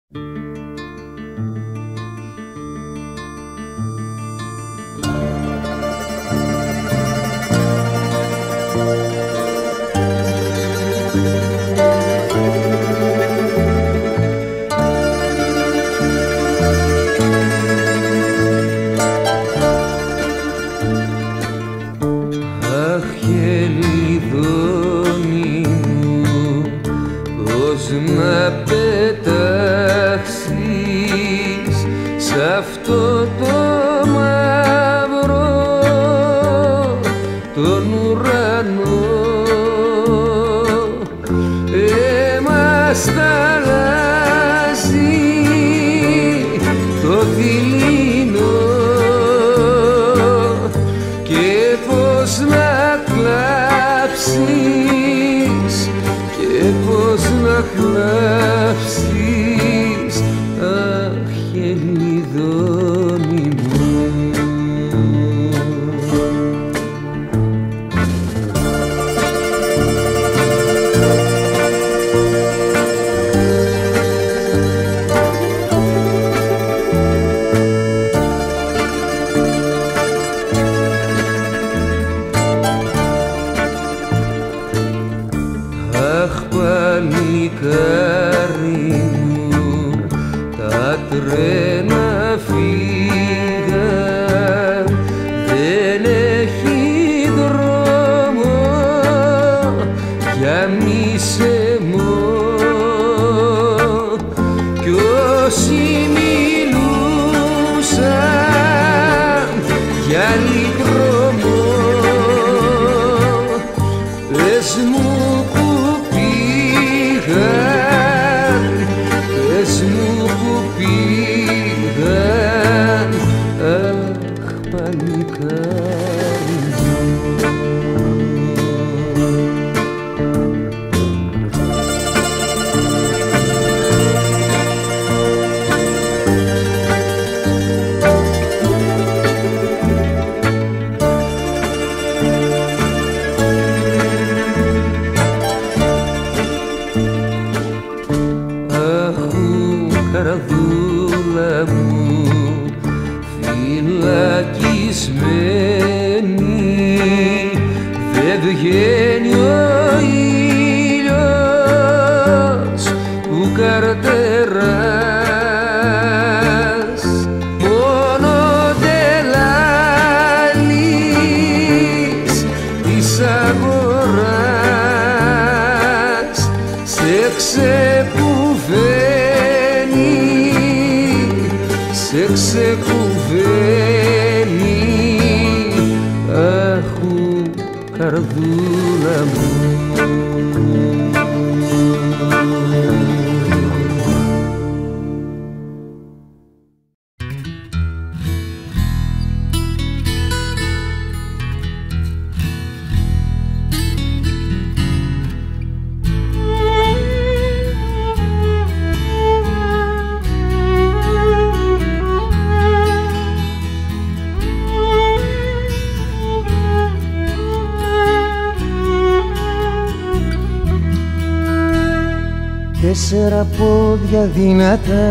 Τέσσερα πόδια δυνατά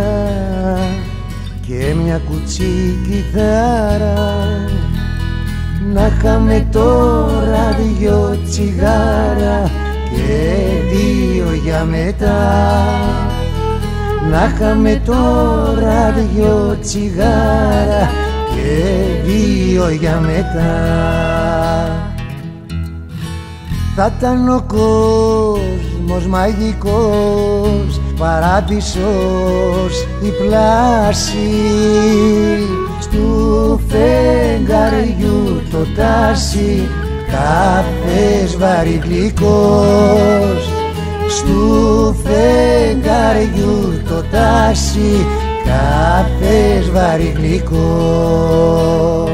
και μια κουτσή κιθάρα. Να είχαμε τώρα 2 τσιγάρα και 2 για μετά. Να είχαμε τώρα 2 τσιγάρα και 2 για μετά. Θα ήταν ο κόσμος μαγικός, παράδεισος η πλάση, στου φεγγαριού το τάσι, καφές βαρύ γλυκός. Στου φεγγαριού το τάσι, καφές βαρύ γλυκός.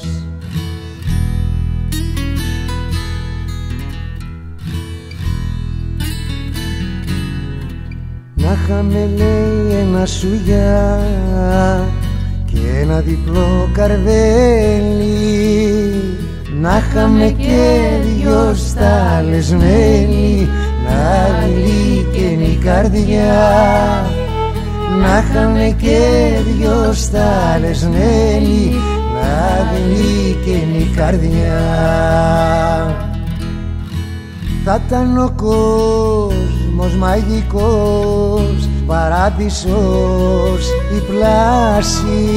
Να είχαμε λέει ένα σουγιά και ένα διπλό καρβέλι. Να είχαμε και 2 στάλες μέλι, να γλύκαινε η καρδιά. Να να είχαμε και δυο στάλες μέλη, να γλύκαινε η καρδιά. Θα ήταν ο κόσμος μαγικός, παράδεισος η πλάση,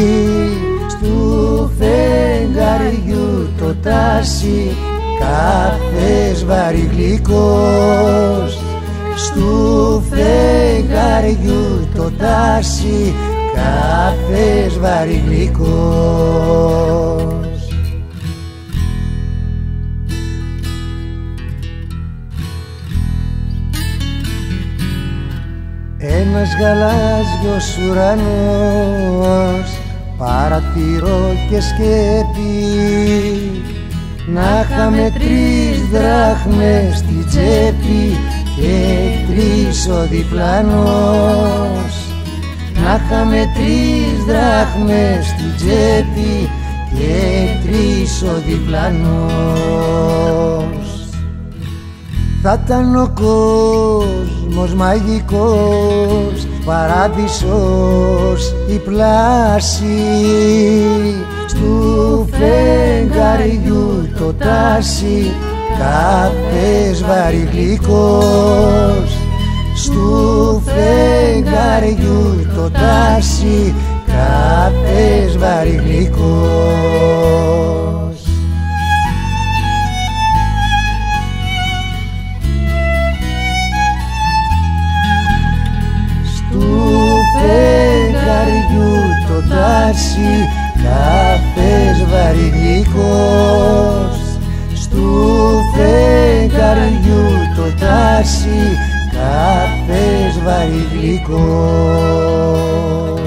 στου φεγγαριού το τάσι, καφές βαρύ γλυκός. Στου φεγγαριού το τάσι, καφές βαρύ γλυκός. Ένας γαλάζιος ουρανός, παρατηρώ και σκέπη, να είχαμε 3 δράχμες στη τσέπη και 3 ο διπλανός. Να είχαμε 3 δράχμες στη τσέπη και 3 ο διπλανός. Θα ήταν ο κόσμος μαγικός, παράδεισος η πλάση, στου φεγγαριού το τάσι, καφές βαρύ γλυκός. Στου φεγγαριού το τάσι, καφές βαρύ γλυκός. Φεγγαριού το τάσι, καφές βαρύ γλυκός. Στου φεγγαριού το τάσι, καφές βαρύ γλυκός.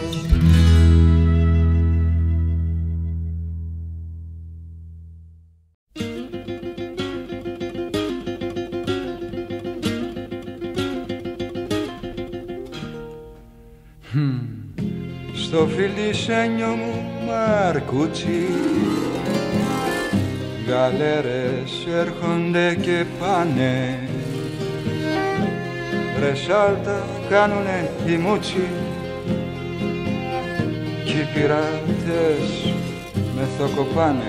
Στο φιλισένιο μου μαρκούτσι, γαλέρες έρχονται και πάνε, ρε σάλτα κάνουνε οι μούτσι, κι οι πειρατές με θοκοπάνε.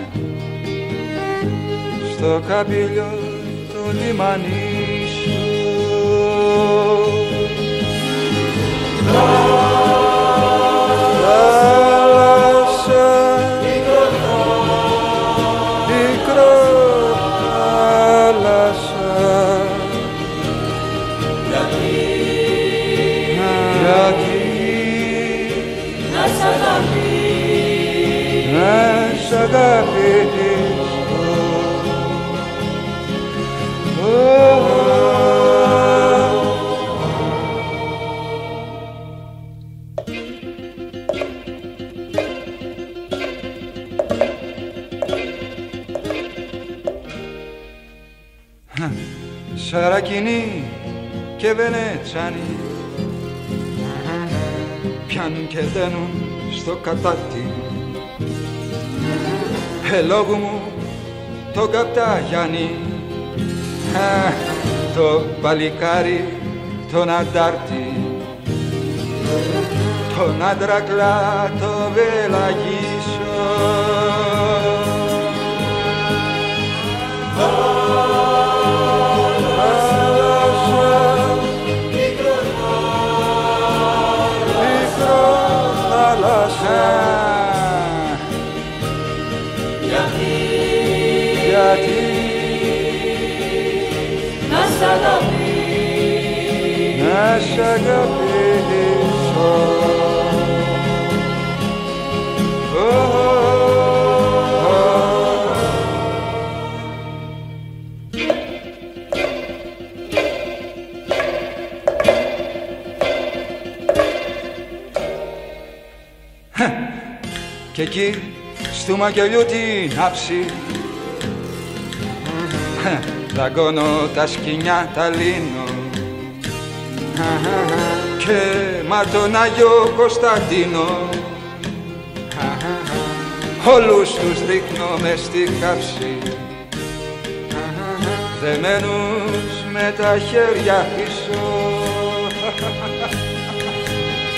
Στο καμπύλιο το λιμάνι σου, Σαρακινή και Βενετσάνη πιάνουν και δένουν στο κατάτι. Λόγου μου το Καπταγιάννη, το παλικάρι τον αντάρτη, τον άντρακλα το βελαγίσο. Γιατί να σ' αγαπήσω, κι εκεί στου μακελιού την άψη δαγκώνω τα σκοινιά τα λύνω και μα τον Άγιο Κωνσταντίνο όλους τους ρίχνω μες στη κάψη, δεμένους με τα χέρια πίσω.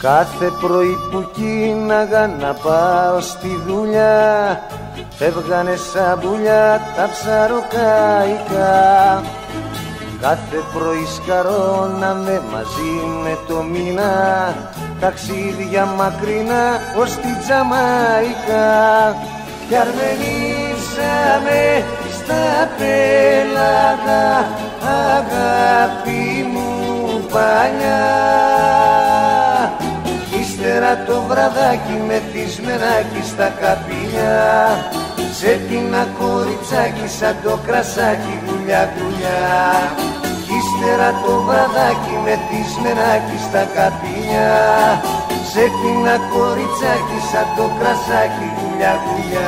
Κάθε πρωί που κίναγα να πάω στη δουλειά, φεύγανε σαν πουλιά τα ψαροκαϊκά. Κάθε πρωί σκαρώναμε μαζί με το μήνα, ταξίδια μακρινά ως τη Τζαμαϊκά. Κι αρμενίσαμε στα πέλαγα, αγάπη μου παλιά. Ύστερα το βραδάκι με θυσμενάκι στα καπηλιά, σε πίνα κοριτσάκι σαν το κρασάκι γουλιά γουλιά. Ύστερα το βραδάκι με θυσμενάκι στα καπηλιά, σε πίνα κοριτσάκι σαν το κρασάκι γουλιά γουλιά.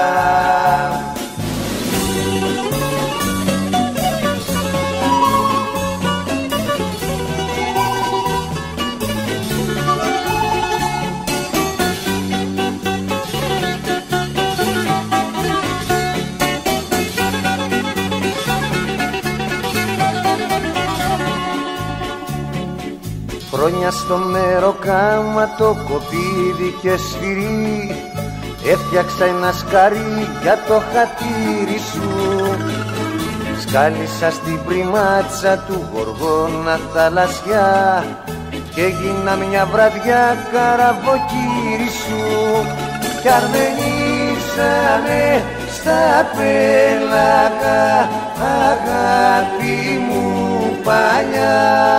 Χρόνια στο μεροκάμα το κοπίδι και σφυρί, έφτιαξα ένα σκαρί για το χατήρι σου. Σκάλισα στην πριμάτσα του γοργόνα θαλασσιά και έγινα μια βραδιά καραβοκύρι σου. Κι αρμενίσαμε στα πέλαγα, αγάπη μου παλιά.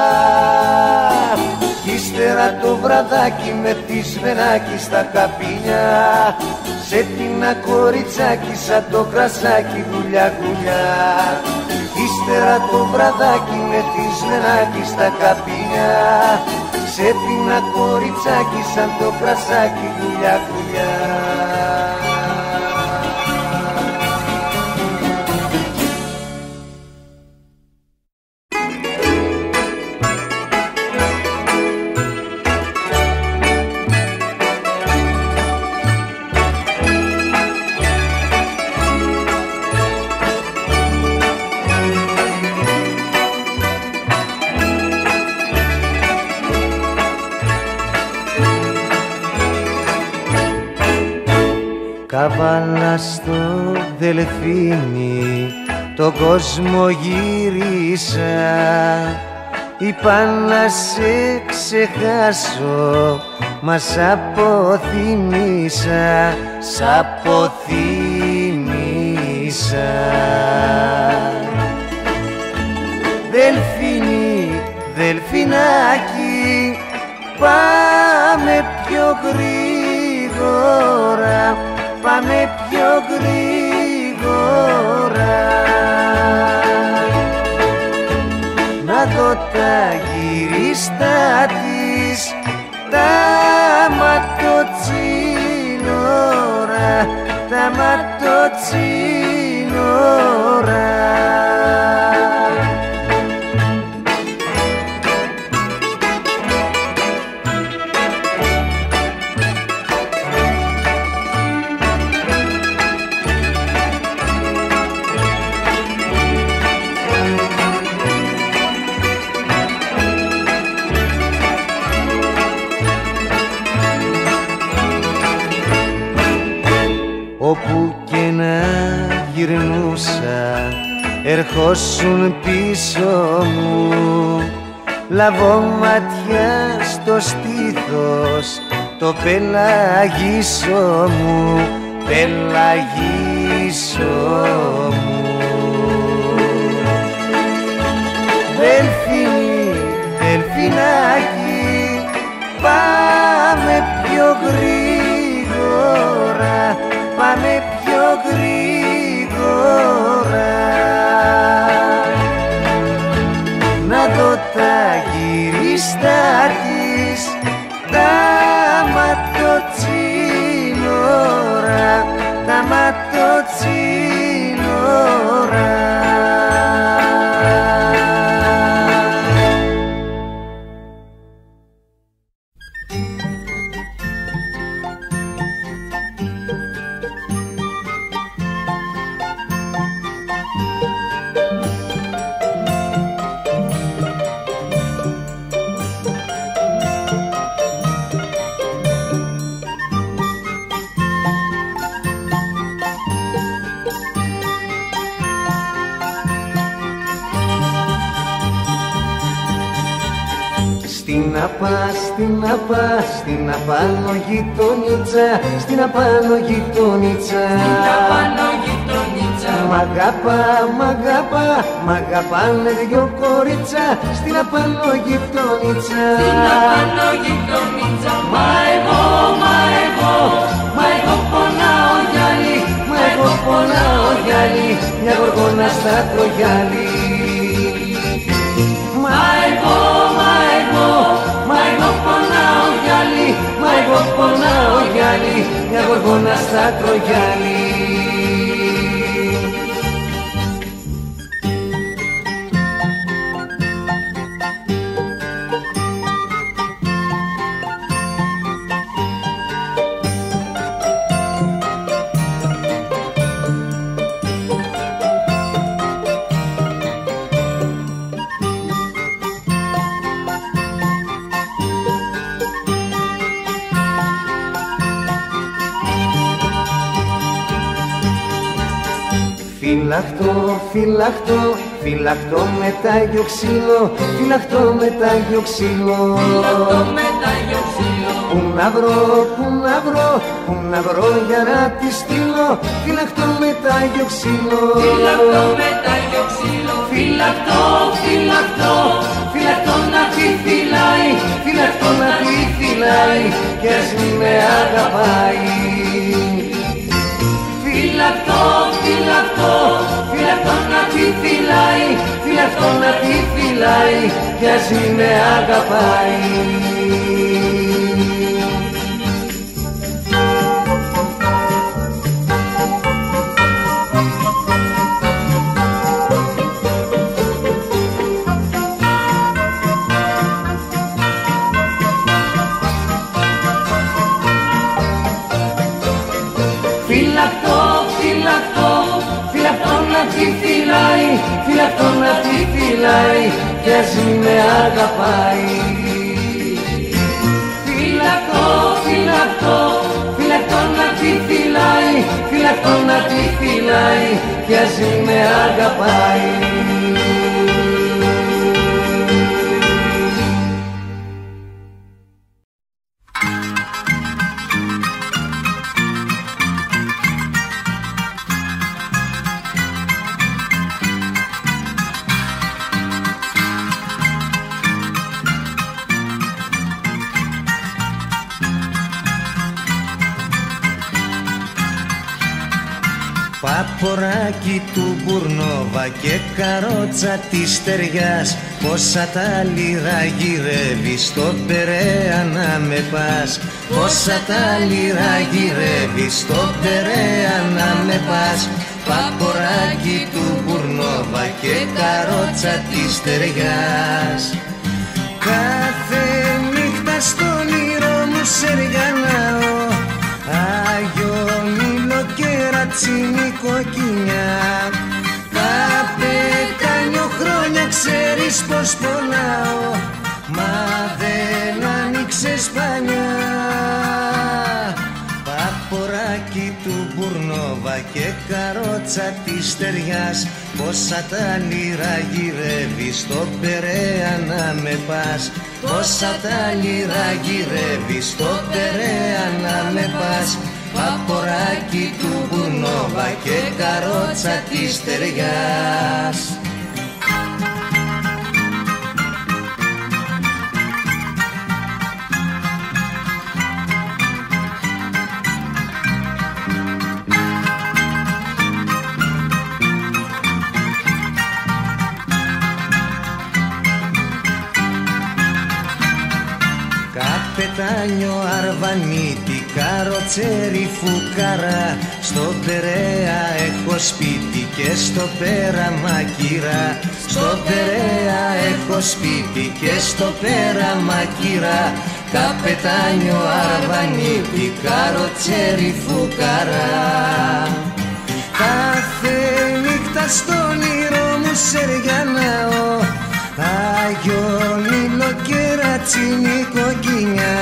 Ύστερα το βραδάκι με θυσμενάκι στα καπηλιά, σε πίνα κοριτσάκι σαν το κρασάκι γουλιά γουλιά. Ύστερα το βραδάκι με θυσμενάκι στα καπηλιά, σε πίνα κοριτσάκι σαν το κρασάκι γουλιά γουλιά. Καβάλα στο Δελφίνι, τον κόσμο γύρισα. Είπα να σε ξεχάσω, μα σ' αποθυμίσα, σ' αποθυμίσα. Δελφίνι, Δελφινάκι, πάμε πιο γρήγορα, πάμε πιο γρήγορα. Να δω τα γυρίστα της, τα ματοτσίνορα, τα ματοτσίνορα. Όπου και να γυρνούσα, ερχόσουν πίσω μου. Λαβώ ματιά στο στήθος, το πελαγίσο μου, πελαγίσο μου. Δελφίνι, Δελφινάκι, πάμε πιο γρήγορα, πάμε πιο γρήγορα. Να δω τα γυρίστα της, τα ματοτσίνορα, τα ματοτσίνορα. πας, στην απάνω γειτονίτσα, στην απάνω γειτονίτσα. Μ' αγαπάνε δυο κορίτσα, στην απάνω γειτονίτσα. Μα εγώ πονάω γυάλι, μια γοργόνα στα τρογιάλι. Μα εγώ πονάω γυάλι, μια γοργόνα στα τρογιάλι. Φυλαχτώ με τ' Άγιο ξύλο, φυλαχτώ με τ' Άγιο ξύλο. Πού να βρω για να τη στείλω, φυλαχτώ με τ' Άγιο ξύλο. Φυλαχτώ να τη φυλάει, φυλαχτώ να τη φυλάει κι ας μη με αγαπάει. Φυλαχτώ να τη φυλάει, φυλαχτώ να τη φυλάει κι ας μη με αγαπάει. Φυλαχτώ να τη φυλάει κι ας μη με αγαπάει. Φυλαχτώ να τη φυλάει, φυλαχτώ να τη φυλάει κι ας μη με αγαπάει. Παποράκι του Μπουρνόβα και καρότσα της Στεριάς, πόσα τα λίρα γυρεύεις στον Περαία να με πας. Πόσα τα λίρα γυρεύεις στον Περαία να με πας. Παποράκι του Μπουρνόβα και καρότσα της Στεριάς. Κάθε νύχτα στον όνειρο μου σεριανάω, Άγιο Μήλο και ρατσίνη κοκκινιά. Τα πετάνιο χρόνια ξέρεις πως πονάω, μα δεν άνοιξες πανιά. Παποράκι του Μπουρνόβα και καρότσα της Στεριάς, πόσα τα λίρα γυρεύεις στον Περαία να με πας. Πόσα τα λίρα γυρεύεις στον Περαία να με πας. Παποράκι του Μπουρνόβα και καρότσα της Στεριάς. Καπετάνιο Αρβανίτη, καροτσέρι φουκαρά, στον Περαία έχω σπίτι και στο Πέραμα κυρά. Στον Περαία έχω σπίτι και στο Πέραμα κυρά. Καπετάνιο Αρβανίτη, καροτσέρι φουκαρά. Κάθε νύχτα στον όνειρο μου σεριανάω, Άγιο Μήλο και ρατσίνη κοκκινιά.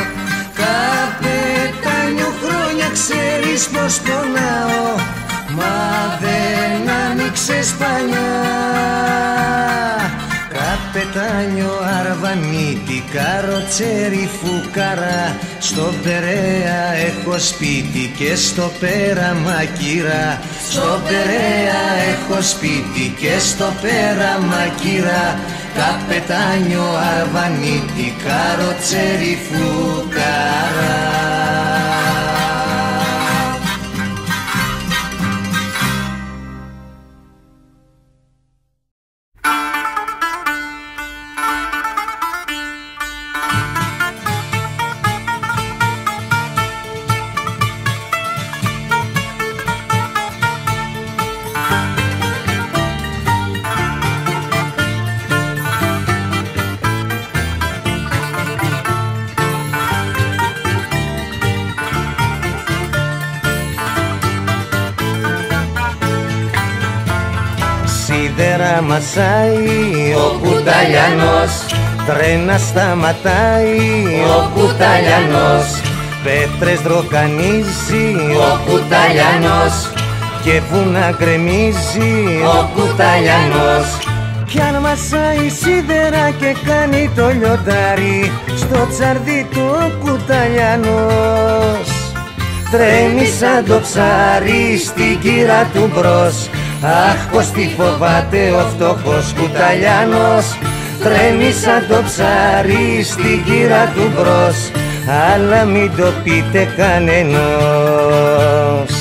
Καπετάνιο χρόνια ξέρεις πως πονάω, μα δεν άνοιξες πανιά. καπετάνιο αρβανίτη, καροτσέρι φουκαρά. Στον Περαία έχω σπίτι και στο πέραμα κυρά. Στον Περαία έχω σπίτι και στο πέραμα κυρά. Καπετάνιο αρβανίτη, καροτσέρι φουκαρά. Σίδερα μασάει ο Κουταλιανός, τρένα σταματάει ο Κουταλιανός, πέτρες δροκανίζει ο Κουταλιανός και βουνά γκρεμίζει ο Κουταλιανός. Κι αν μασάει σίδερα και κάνει το λιοντάρι, στο τσαρδί του ο Κουταλιανός τρέμει σαν το ψάρι στην κύρα του μπρος. Αχ, πως τι φοβάται ο φτωχός Κουταλιανός, τρέμει σαν το ψάρι στην κύρα του μπρος, αλλά μην το πείτε κανενός.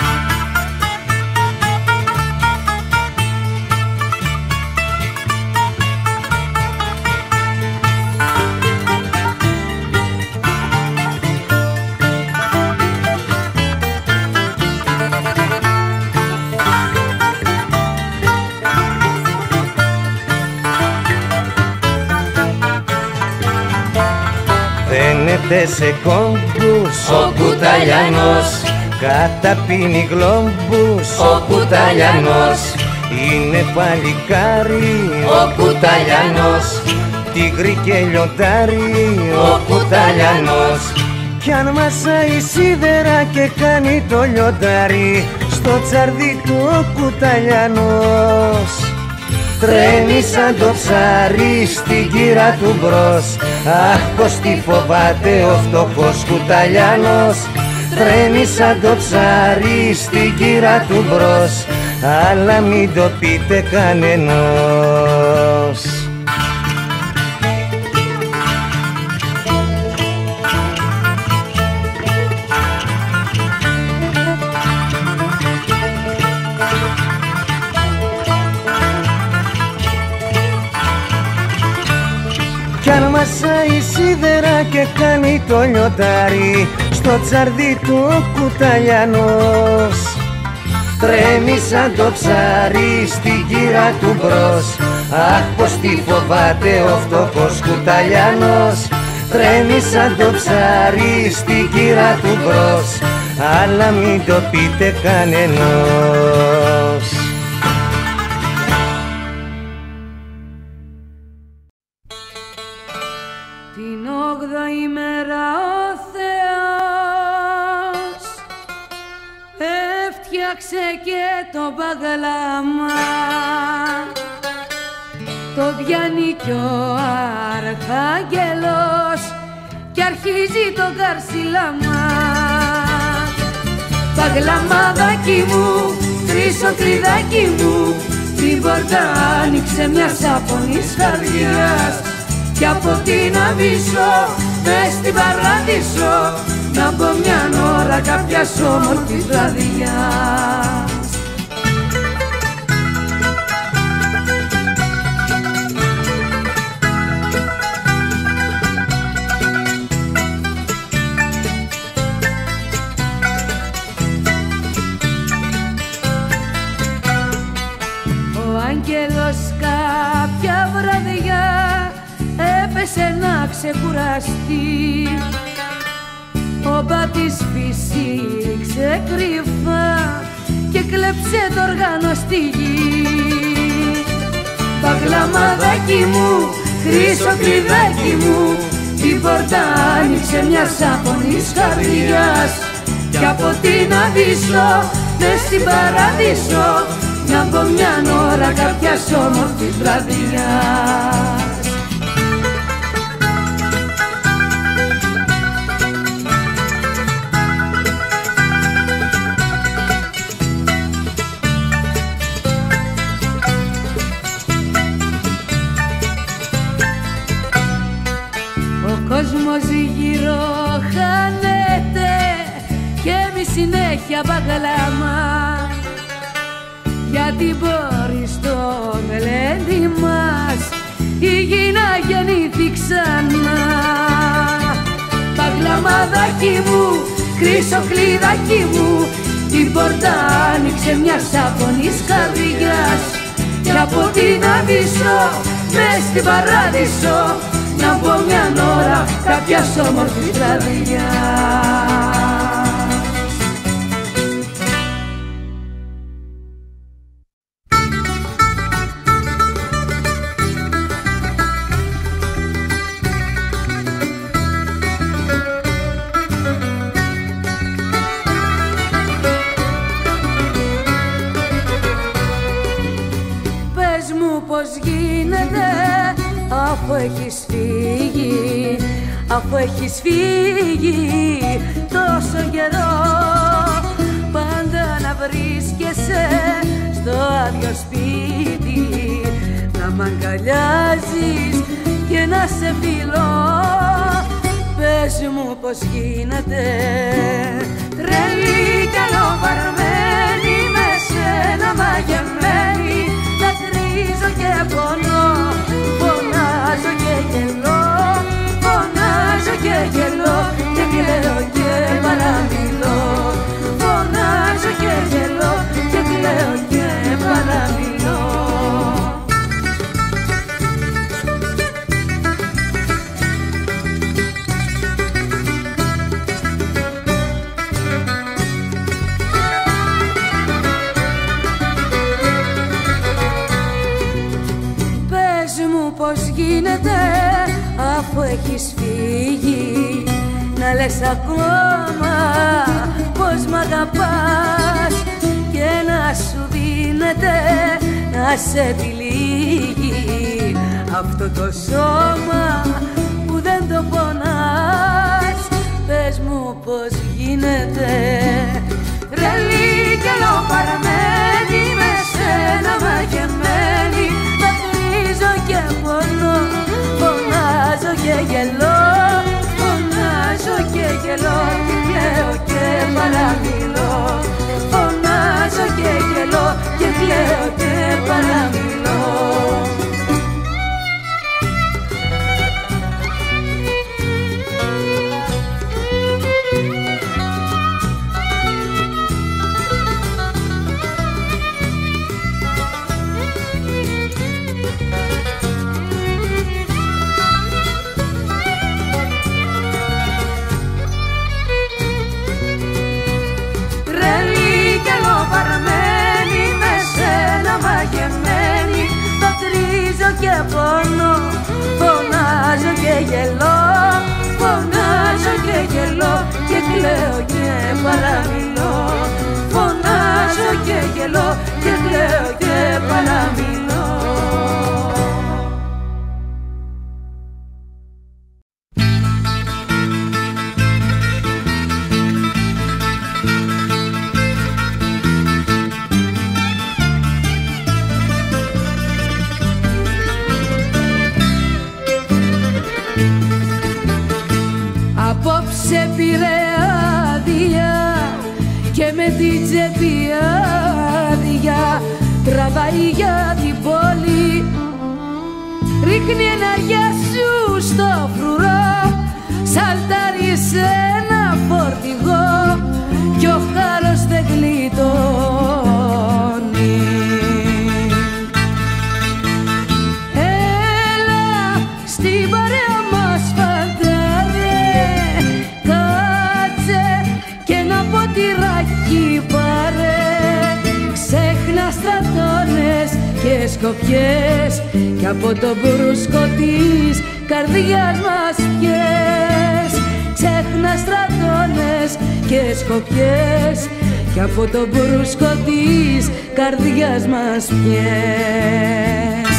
Φαίνεται σε κόμπους ο Κουταλιανός, καταπίνει γλόμπους ο Κουταλιανός. Είναι παλικάρι ο Κουταλιανός, τίγρη και λιοντάρι ο Κουταλιανός. Κι αν μασάει σίδερα και κάνει το λιοντάρι, στο τσαρδί του ο Κουταλιανός τρέμει σαν το ψάρι στην κύρα του μπρος. Αχ, πως τι φοβάται ο φτωχός Κουταλιανός, τρέμει σαν το ψάρι στην κύρα του μπρος, αλλά μην το πείτε κανενός. Κι αν μασάει σίδερα και κάνει το λιοντάρι, στο τσαρδί του ο Κουταλιανός τρέμει σαν το ψάρι στην κύρα του μπρος. Αχ, πως τι φοβάται ο φτωχός Κουταλιανός, τρέμει σαν το ψάρι στην κύρα του μπρος, αλλά μην το πείτε κανενός. Την 8η μέρα ο Θεός έφτιαξε και το μπαγλάμα, το πιάνει κι ο Αρχάγγελος κι αρχίζει το καρσιλάμα. Μπαγλαμαδάκι μου, χρυσό κλειδάκι μου, την πόρτα άνοιξε μια σάπονης καρδιάς, κι από την Αβύσσο μες στην Παράδεισο να μπω μια ώρα κάποιας όμορφης βραδιάς. Ο άγγελος κάποια βραδιά έπεσε να ξεκουραστεί, ο μπάτης φυσήξε κρυφά και κλέψε το όργανο στη γη. Μπαγλαμαδάκι μου, χρυσό κλειδάκι μου, την πόρτα άνοιξε μια σάπονης καρδιάς, κι από την Αβύσσο μες στην Παράδεισο να μπω μια ώρα κάποιας όμορφης βραδιάς. συνέχεια μπαγλάμα, γιατί μπορεί στο μελέτη μας η γη να γεννήθει ξανά. Μπαγλαμαδάκι μου, χρυσοκλειδάκι μου, την πόρτα άνοιξε μια σαφωνής καρδιάς, κι από την Αβύσσο μες στην Παράδεισο να πω μια ώρα κάποιας όμορφης βραδιάς. Αφού έχεις φύγει τόσο καιρό, πάντα να βρίσκεσαι στο άδειο σπίτι, να μ' αγκαλιάζεις και να σε φιλώ. Πες μου πως γίνεται, τρελή κι αλλοβαρμένη, με σένα μαγεμένη, δακρύζω και πονώ, φωνάζω και γελώ, φωνάζω και γελώ και κλαίω και παραμιλώ, φωνάζω και γελώ και κλαίω και παραμιλώ. Πες μου πως γίνεται, αφού έχεις φύγει, να λες ακόμα πως μ' αγαπάς και να σου δίνεται να σε τυλίγει αυτό το σώμα που δεν το πονάς. Πες μου πως γίνεται, τρελή κι αλλοπαρμένη, με σένα μαγεμένη, δακρύζω και πονώ, φωνάζω και γελώ, φωνάζω και γελώ και κλαίω και παραμιλώ, φωνάζω και γελώ και κλαίω και παραμιλώ. Και πονώ, φωνάζω και γελώ, φωνάζω και γελώ και κλαίω και παραμιλώ, φωνάζω και γελώ και κλαίω και παραμιλώ. Απόψε πήρε άδεια και με την τσέπη άδεια τραβάει για την πόλη, ρίχνει ενέργεια σου στο φρουρό, σαλτάρει σε ένα φορτηγό κι ο χάρος δεν γλιτώνει. Έλα στην παρέα μας και σκοπιές κι από το μπρούσκο της καρδιάς μας πιες. Ξέχνα στρατώνες και σκοπιές κι από το μπρούσκο της καρδιάς μας πιες.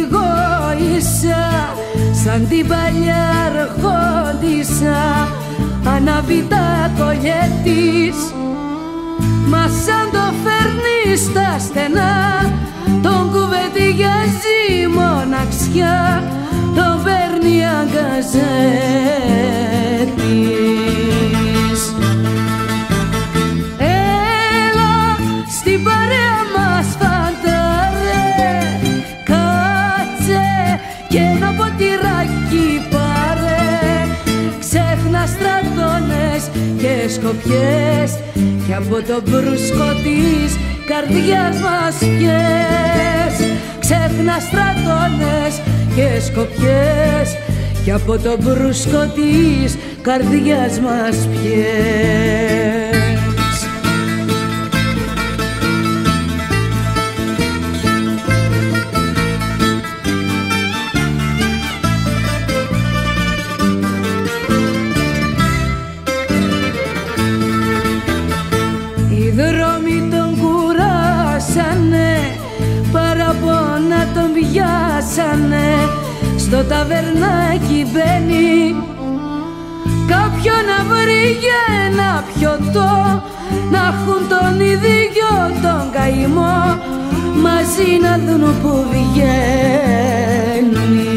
σαν την παλιά αρχόντισσα, ανάβει τα κολλιέτης, μα σαν το φέρνει στα στενά, τον κουβεντιάζει μοναξιά, τον παίρνει αγκαζέτης. Έλα στην παρέα μας φαντάρε, κάτσε και ένα ποτηράκι πάρε, ξέχνα στρατώνες και σκοπιές κι από το μπρούσκο της καρδιάς μας πιες. Ξέχνα στρατώνες και σκοπιές κι από το μπρούσκο της καρδιάς μας πιες. Οι δρόμοι τον κουράσανε, παραπόνα τον πιάσανε, στο ταβερνάκι μπαίνει κάποιο να βρει για ένα πιωτό, να έχουν τον ίδιο τον καημό, μαζί να δουν που βγαίνει.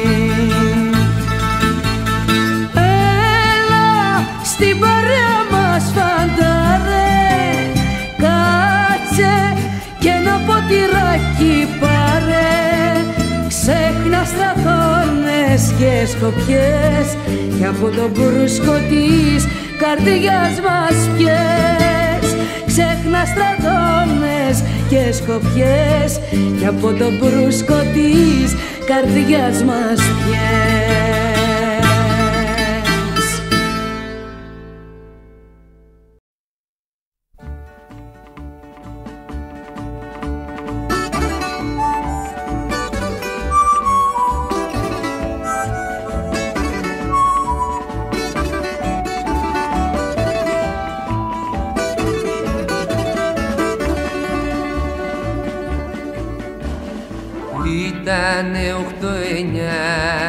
Έλα στην παρέα μας φαντάρε, κάτσε και ένα ποτηράκι πάρε, ξέχνα σταθώνες και σκοπιές κι από το μπρούσκο της καρδιάς μας πιες. Ξέχνα στρατώνες και σκοπιές κι από το μπρούσκο της καρδιάς μας πιες. Ήτανε 8-9,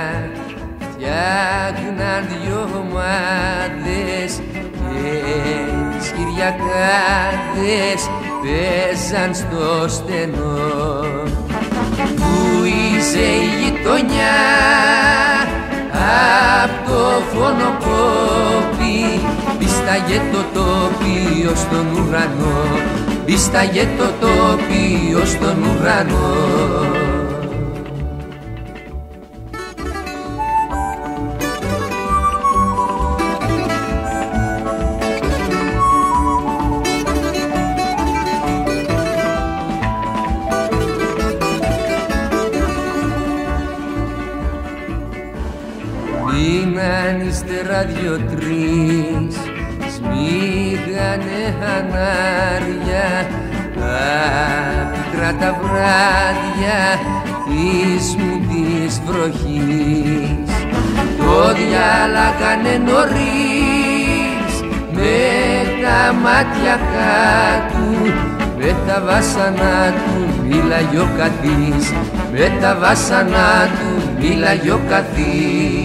φτιάχναν δυο ομάδες και τις Κυριακάδες παίζαν στο στενό. Πού είσαι η γειτονιά απ' το φωνοκόπι, πίσταγε το τοπίο στον ουρανό, πίσταγε το τοπίο στον ουρανό. Πίναν ύστερα 2-3, σμίγανε ανάρια, πικρά τα βράδια της μου της βροχής. Το διάλαγανε νωρίς με τα μάτια κάτω, με τα βάσανα του μίλαγε ο καθής, με τα βάσανα του μίλαγε ο καθής.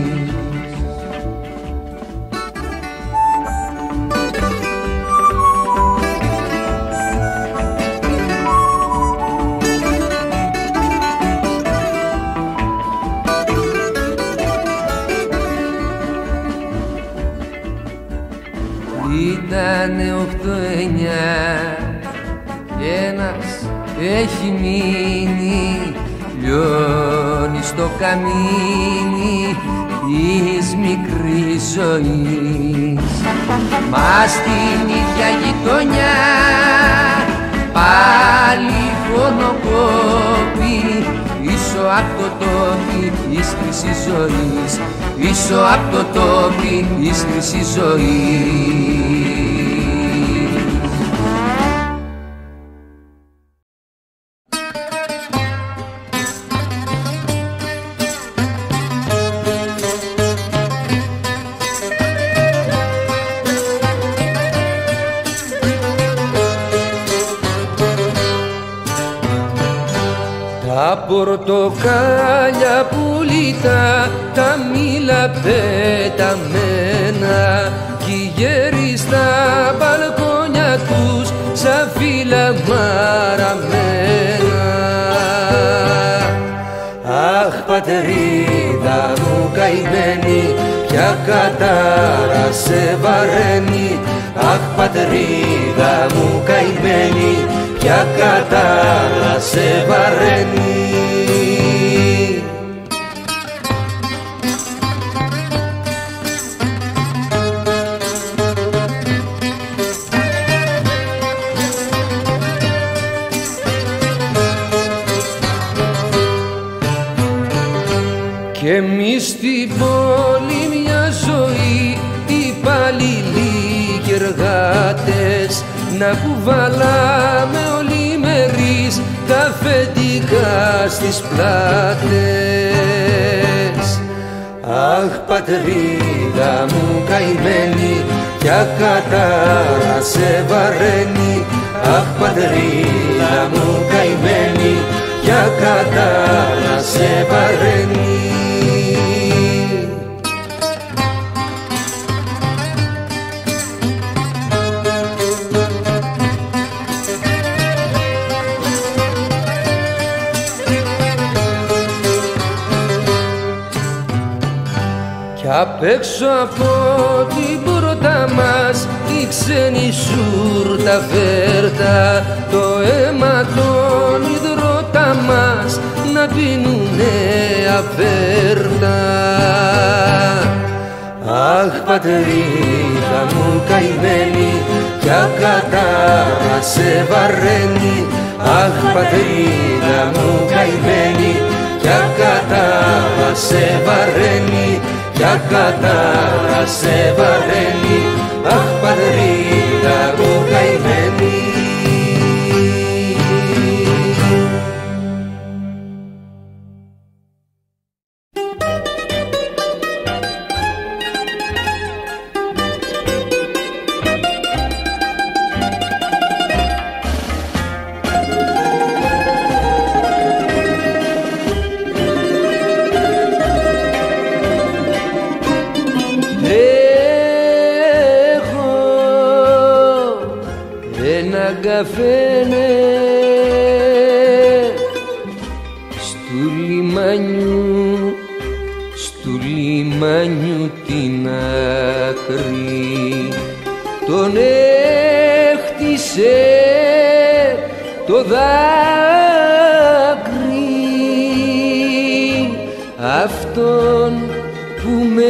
Ήτανε 8-9 κι ένας έχει μείνει, λιώνει στο καμίνι της μικρής ζωής. Μα στην ίδια γειτονιά πάλι φωνοκόπη, πίσω απ' το τόπι της χρυσής ζωής, πίσω απ' το τόπι της χρυσής ζωής. Τα πορτοκάλια πουλίτα, τα μήλα πεταμένα, κι οι γέροι στα μπαλκόνια τους σαν φύλλα μαραμένα. Αχ πατρίδα μου καημένη, ποια κατάρα σε βαραίνει. Αχ πατρίδα μου καημένη, ποια κατάρα σε βαραίνει. Κι εμείς στην πόλη μια ζωή, υπαλληλοί και εργάτες, να κουβαλάμε όλοι μερίς τα αφεντικά στις πλάτες. Αχ πατρίδα μου καημένη, ποια κατάρα σε βαραίνει. Αχ πατρίδα μου καημένη, ποια κατάρα σε βαραίνει. Κι απ' έξω από την πόρτα μας η ξένη σούρτα φέρτα, το αίμα των υδρότα μας να πίνουνε αφέρτα. Αχ πατρίδα μου καημένη, ποια κατάρα σε βαραίνει. Αχ πατρίδα μου καημένη, ποια κατάρα σε βαραίνει. Ποια κατάρα σε βαραίνει. Αχ πατρίδα μου καημένη. Καφένε στου λιμάνιου την άκρη, τον έχτισε το δάκρυ αυτόν που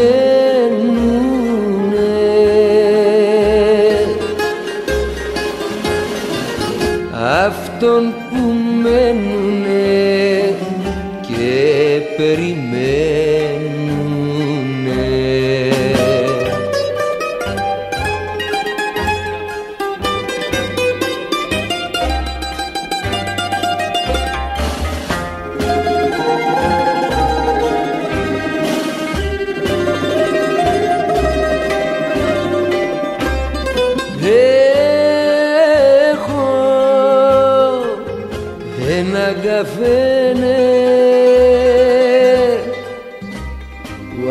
αυτόν που μένουνε και περιμένουνε. Καφένε που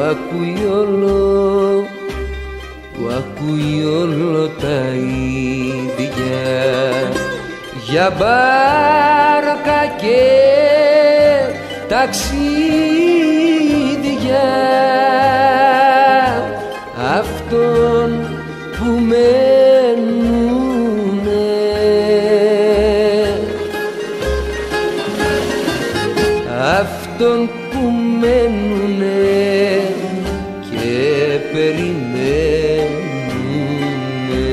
ακούει όλο τα ίδια, για μπάρκα και ταξίδια αυτόν που αυτόν που μένουνε και περιμένουνε.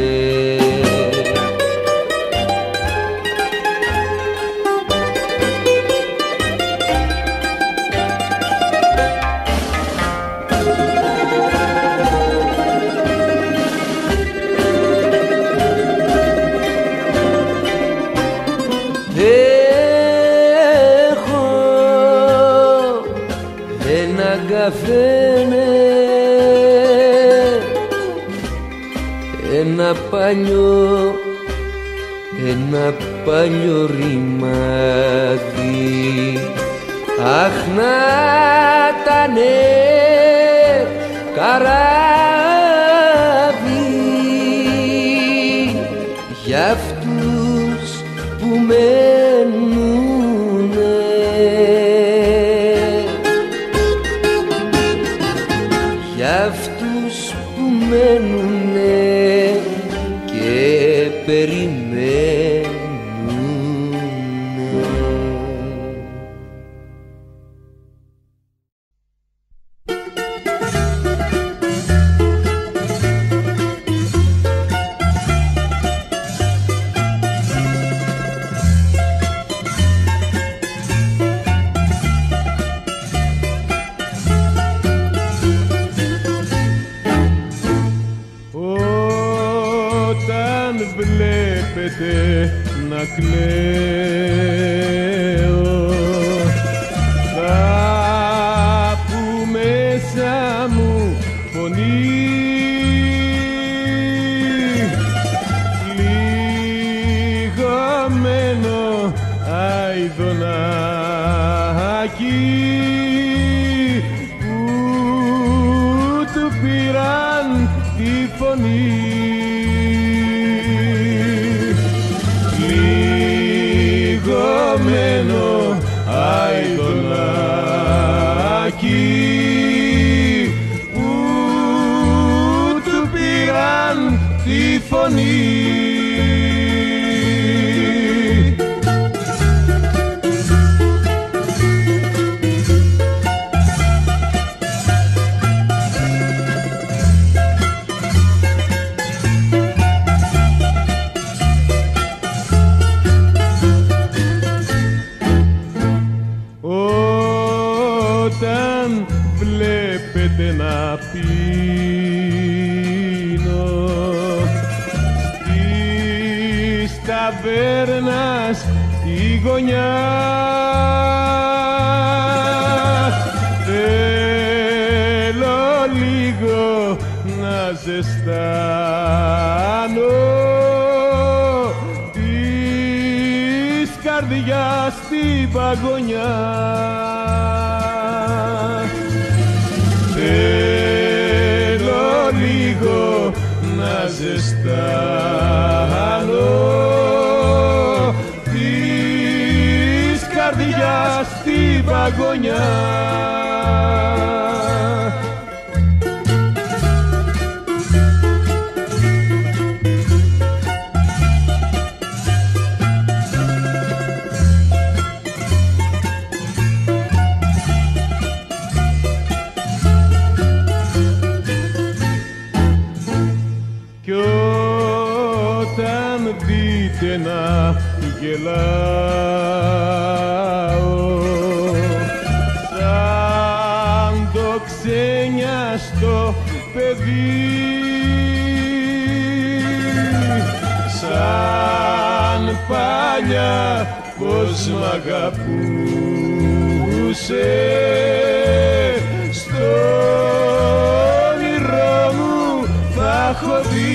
Καφένε ένα παλιό ρημάδι, αχ να τανε καράβι αυτούς που μένουνε και περιμένουνε. Να κλαίω θα που μέσα μου φωνή λιγωμένο αηδονάκι που του πήραν τη φωνή. Λιγωμένο αηδονάκι που του πήραν τη φωνή. Να πίνω της ταβέρνας τη γωνιά θέλω λίγο να ζεστάνω της καρδιάς τη παγωνιά. Θέλω λίγο να ζεστάνω της καρδιάς τη παγωνιά. Να γελάω σαν το ξένιαστο παιδί, σαν παλιά πως μ' αγαπούσε στο όνειρό μου θα έχω δει.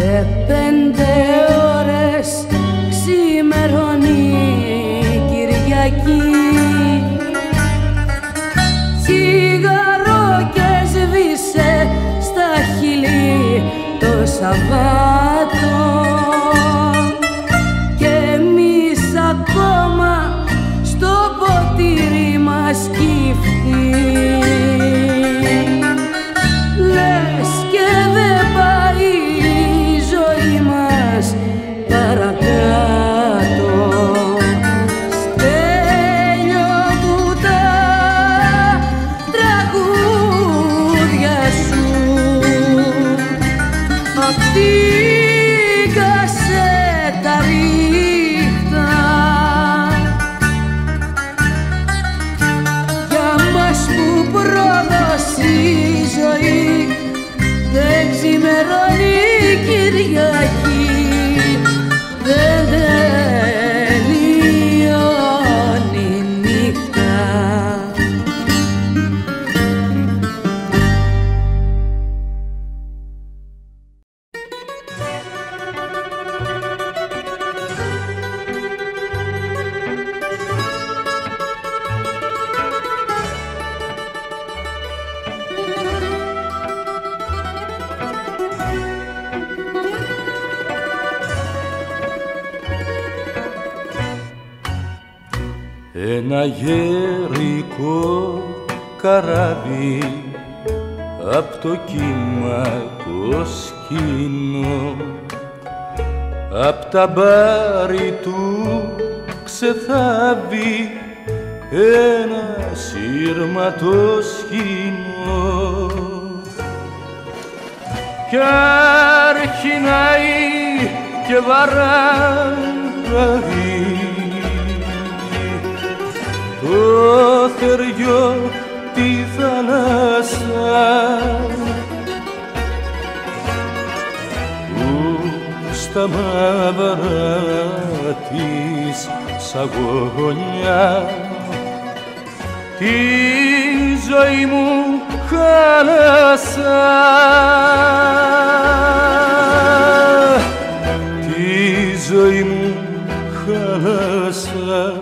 Σε 5 ώρες ξημερώνει Κυριακή, τσιγάρο και σβήσε στα χείλη το Σαββάτο και εμείς ακόμα στο ποτήρι μας κύφτει. Λες και δεν πάει η ζωή μας παρακάτω. Στέλιο μου τα τραγούδια σου απ' την κασέτα ρίχτα. Για μας που πρόδωσε η ζωή δεν ξημερώνει Κυριακή, δεν τελειώνει νύχτα. Ένα γερικό καράβι απ' το κύμα το σκηνό, απ' τα μπάρι του ξεθάβει ένα σύρματο σκηνό κι αρχινάει και βαράει το θεριό τη θάλασσα που στα μαύρα της σαγόνια τη ζωή μου χάλασα, τη ζωή μου χάλασα.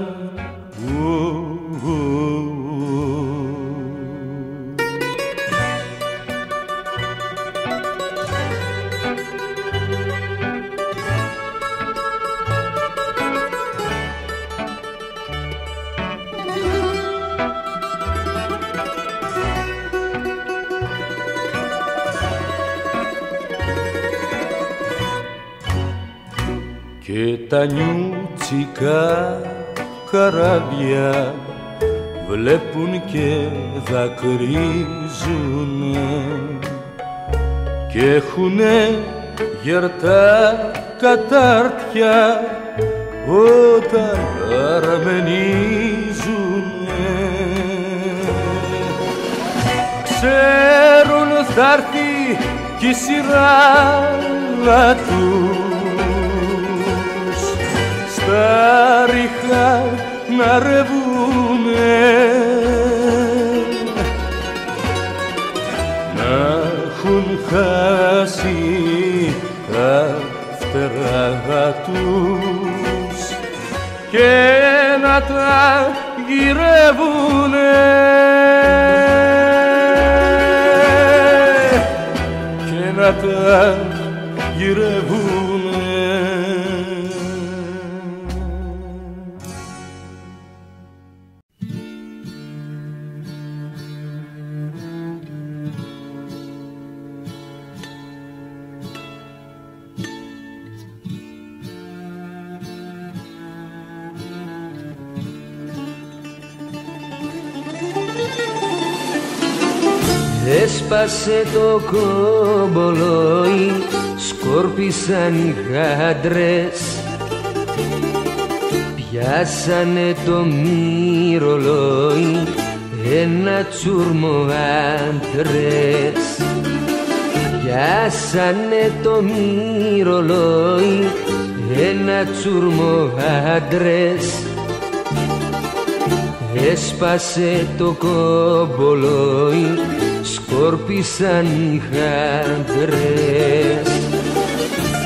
Και τα νιούτσικα καράβια βλέπουν και δακρύζουν και έχουνε γερτά κατάρτια όταν αρμενίζουνε. Ξέρουν θα έρθει κι η σειρά τους στα ριχά να ρεβούνε, να έχουν χάσει τα φτερά τους και να τα γυρεύουνε, και να τα γυρεύουνε. Έσπασε το κομπολόι, σκόρπισαν οι χάντρες, πιάσανε το μυρολόι, ένα τσούρμο άντρες. Πιάσανε το μυρολόι, ένα τσούρμο άντρες. Έσπασε το κομπολόι, σκόρπισαν οι χάντρες.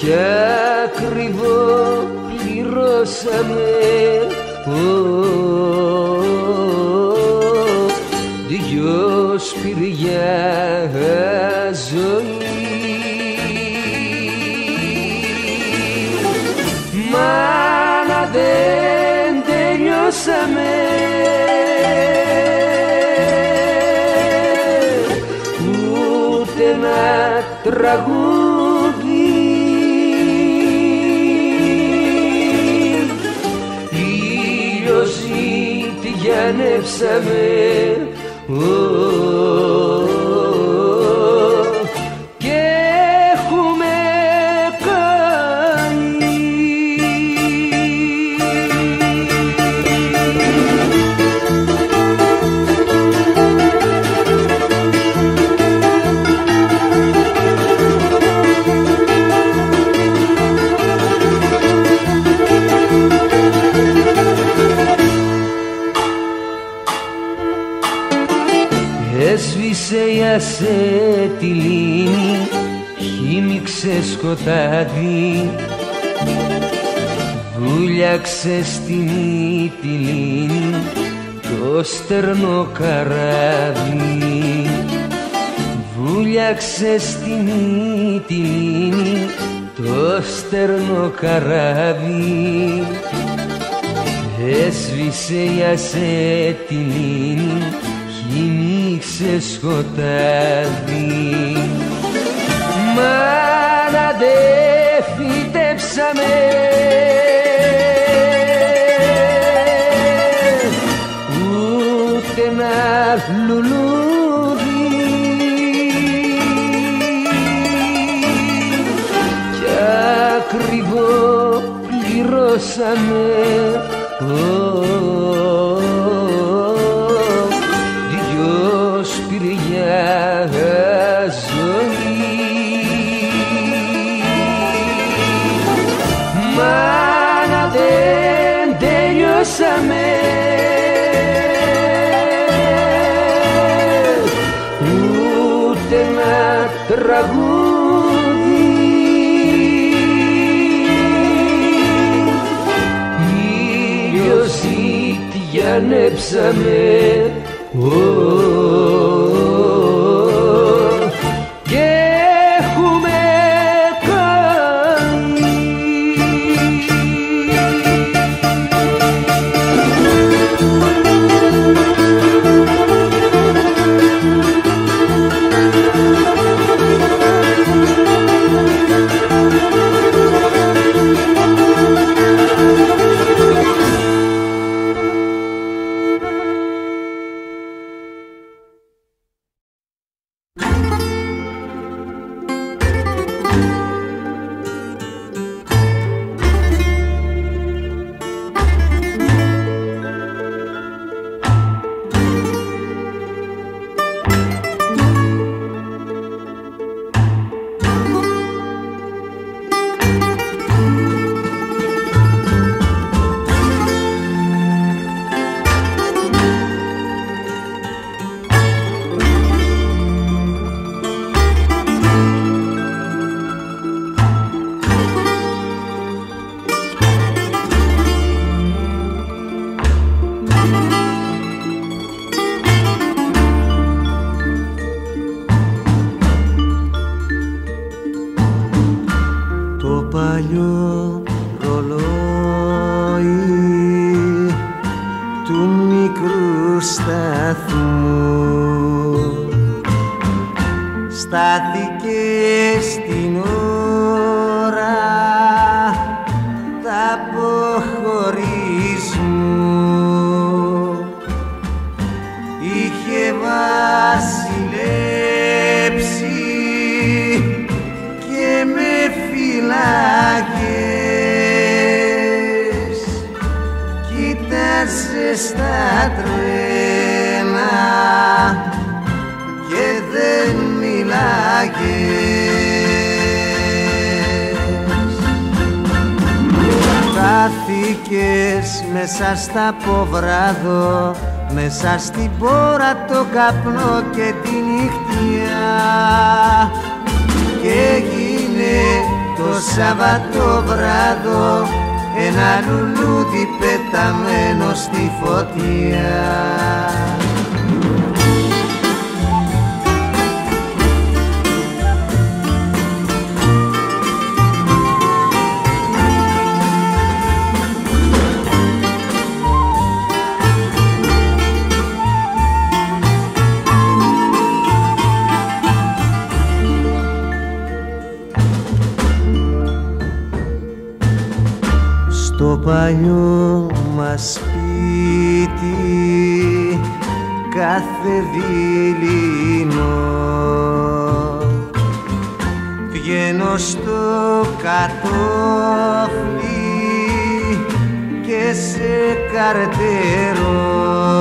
κι ακριβό πληρώσαμε δυο σπηριά ζωή. Μα να δεν τελειώσαμε ούτε ένα τραγούδι, ήλιοζήτη γιανεύσαμε και έχουμε κάνει. Έσβησε η ασετιλίνη, χύμιξε σκοτάδι, βούλιαξε στη Μυτιλήνη το στερνό καράβι. Βούλιαξε στη Μυτιλήνη το στερνό καράβι. Έσβησε η ασετιλίνη, χύμιξε σκοτάδι. Μα να δε φυτέψαμε ούτε ένα λουλούδι κι ακριβό πληρώσαμε δυο σπηριά ζωή. Μα να δεν τελειώσαμε ούτε ένα τραγούδι, ήλιοζήτη γιανέψαμε και έχουμε κάνει. παλιό ρολόι του μικρού σταθμού στάθηκε στην ώρα τ' αποχωρισμού. Είχε βασιλέψει και με φυλάκες, κοίταζε στα τρένα και δεν μιλάγες. Χάθηκες μέσα στα ποβράδο, μέσα στην πόρα το καπνό και τη νυχτιά, και έγινε το Σαββατοβράδο ένα λουλούδι πεταμένο στη φωτιά. Στο παλιό μας σπίτι κάθε δειλινό βγαίνω στο κατόφλι και σε καρτερώ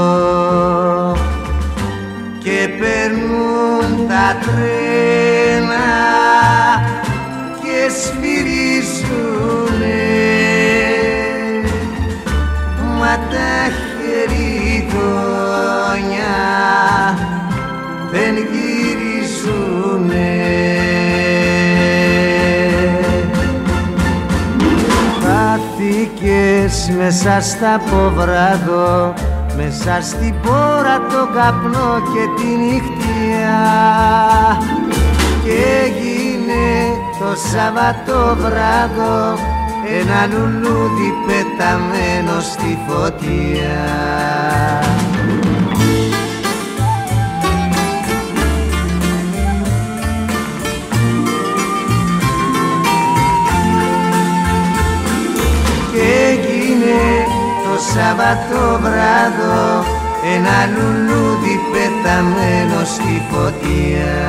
και περνούν τα τρένα και σφυρίζουνε τα χεριδόνια δεν γυρίζουνε. Χάθηκες μέσα στα ποβράδο, μέσα στην πόρα το καπνό και τη νυχτιά και έγινε το Σαββατοβράδο ένα λουλούδι πεταμένο στη φωτιά. Και έγινε το Σαββατοβράδο ένα λουλούδι πεταμένο στη φωτιά.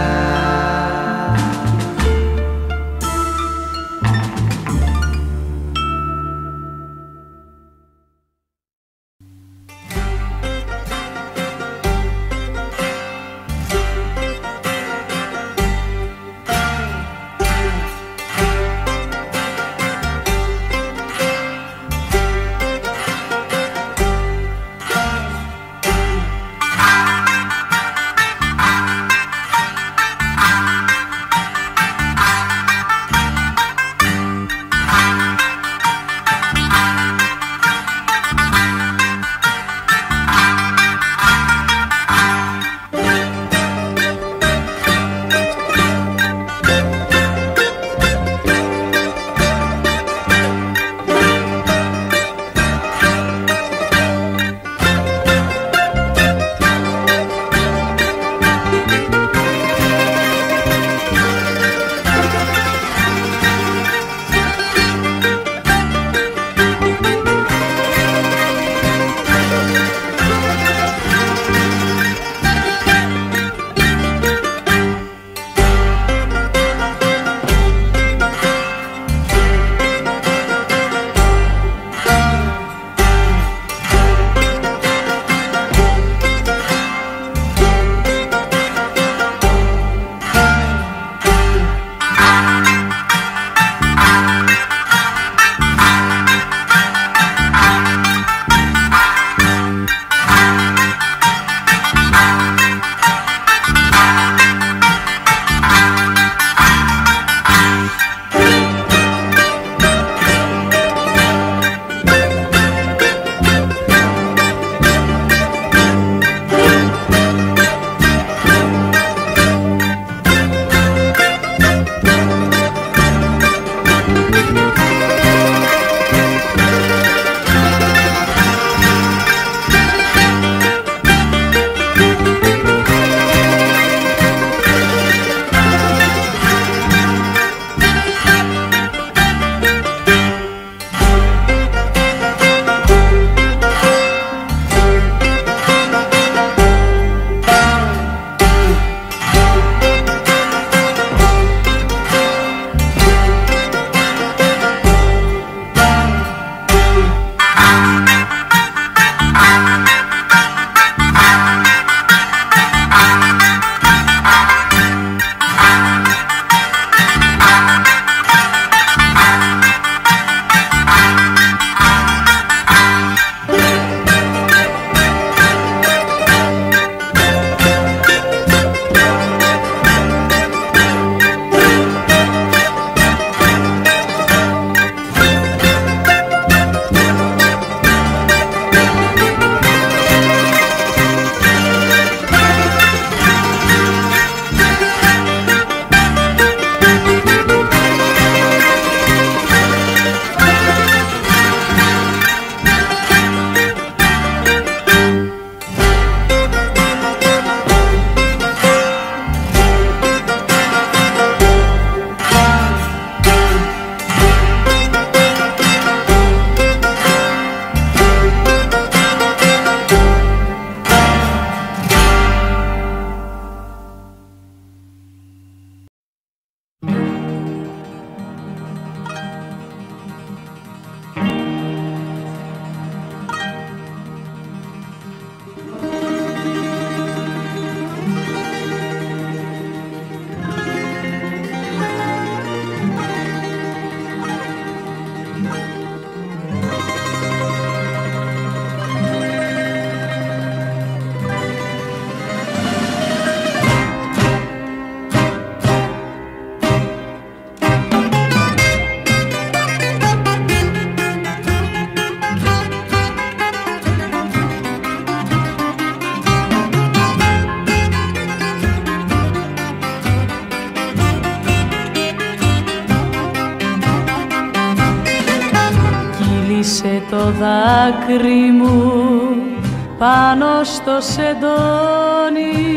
Έριξε το δάκρυ μου πάνω στο σεντόνι,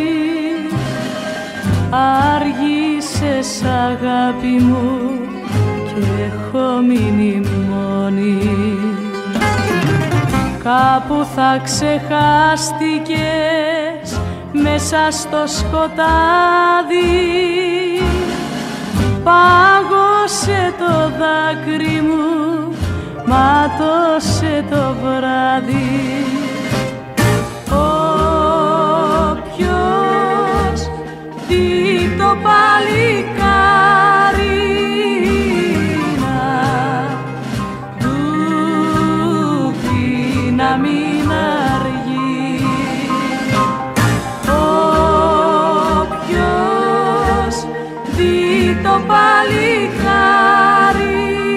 άργησες αγάπη μου και έχω μείνει μόνη. Κάπου θα ξεχάστηκες μέσα στο σκοτάδι, πάγωσε το δάκρυ μου, μάτωσε το βράδυ. Όποιος δει το παλικάρι να του πει να μην αργεί. Όποιος δει το παλικάρι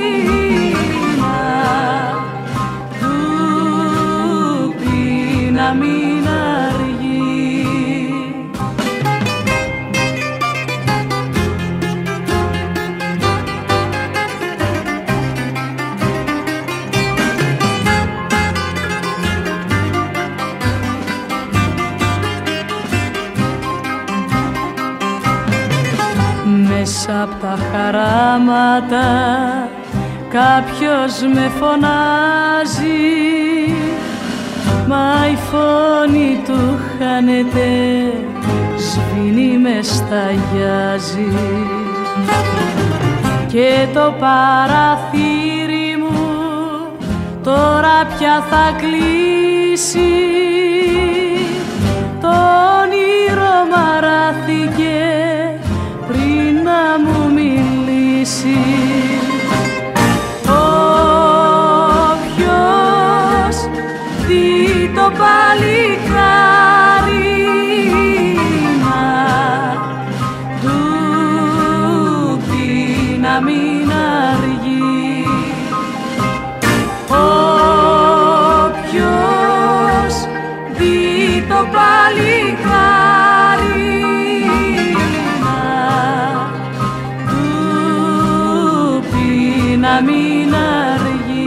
να μην αργεί. Μέσα απ' τα χαράματα κάποιος με φωνάζει, μα η φωνή του χάνεται, σβήνει με σταγιάζει. Και το παραθύρι μου τώρα πια θα κλείσει, το όνειρο μαράθηκε πριν να μου μιλήσει. Δει το παλικάρι να του πει να μην αργεί. Όποιος δει το παλικάρι να του πει να μην αργεί.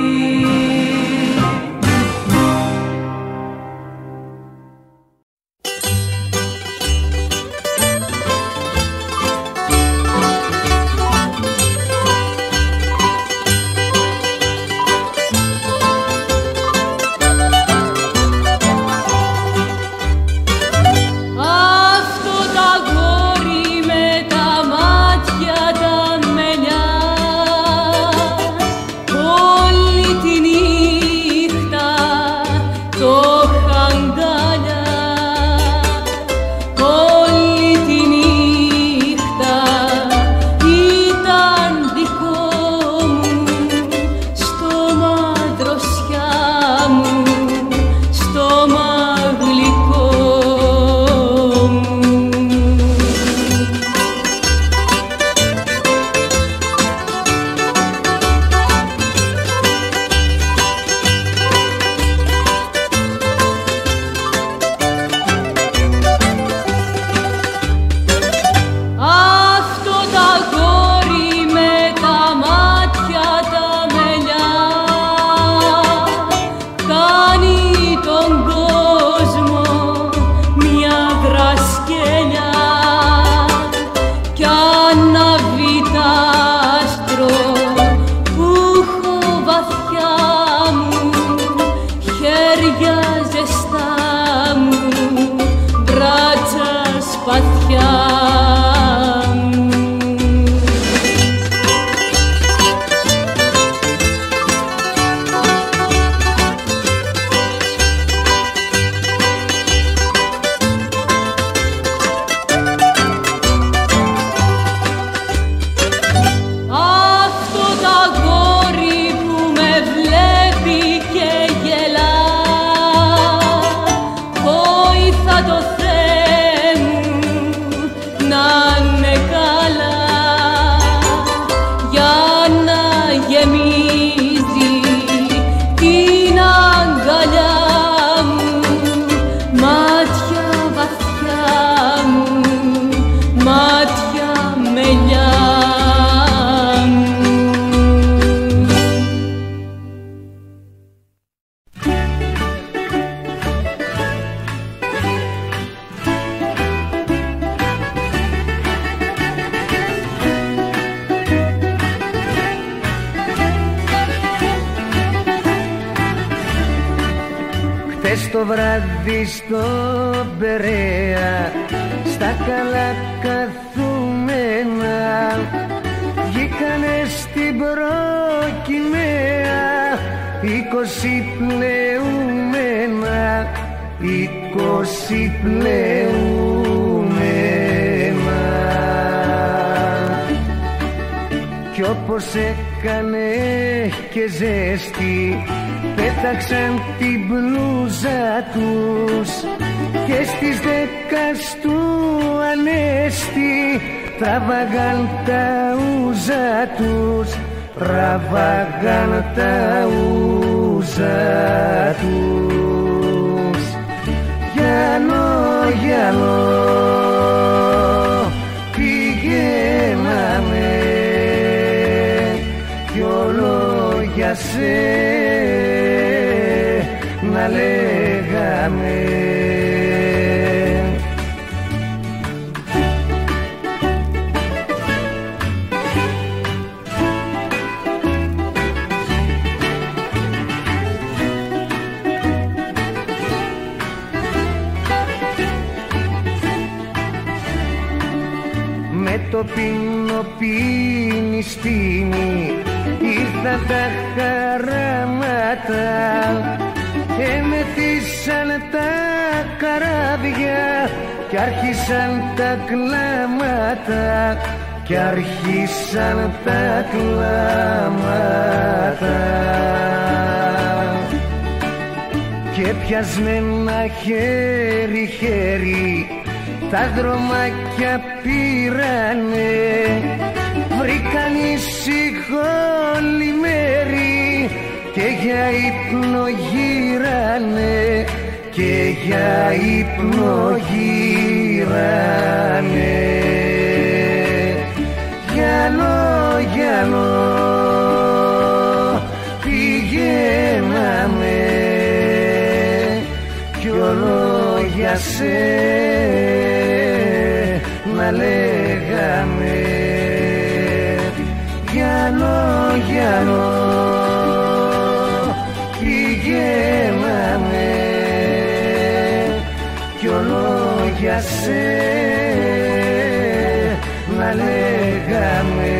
μες το βράδυ στο Περαία στα καλά καθούμενα βγήκανε στην προκυμαία 20 πλεούμενα, 20 πλεούμενα. Κι όπως έκανε και ζέστη πέταξαν την μπλούζα τους και στις 10 του Ανέστη τραβάγαν τα ούζα τους, τραβάγαν τα ούζα τους. Γιάννο, Γιάννο, πηγαίναμε κι όλο για σένα λέγαμε. Το πινοπινιστήμι ήρθαν τα χαράματα, εμεθύσαν τα καράβια κι άρχισαν τα κλάματα, κι άρχισαν τα κλάματα. Και πιασμένα χέρι-χέρι τα δρομάκια πήρανε, βρήκαν ήσυχο λιμέρι και για ύπνο γύρανε, και για ύπνο γύρανε. Γιάννο, Γιάννο, πηγαίναμε κι όλο για σένα λέγαμε. Γιάννο, Γιάννο, πηγαίναμε κι όλο για σένα λέγαμε.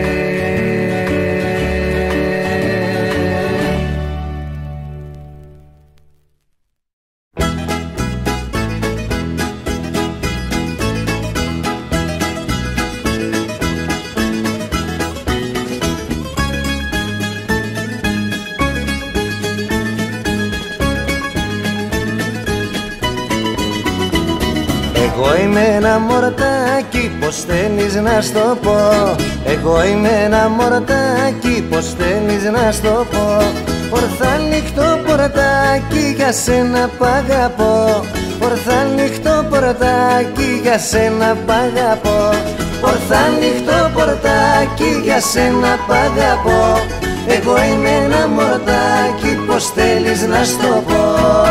Εγώ είμαι ένα μορτάκι, πως θέλεις να στο πω. Εγώ είμαι ένα μορτάκι, πως θέλεις να στο πω. Ορθά ανοιχτό πορτάκι, για σένα π' αγαπώ. Ορθά ανοιχτό πορτάκι, για σένα π' αγαπώ. Ορθά ανοιχτό πορτάκι, για σένα π' αγαπώ. Εγώ είμαι ένα μορτάκι, πως θέλεις να στο πω.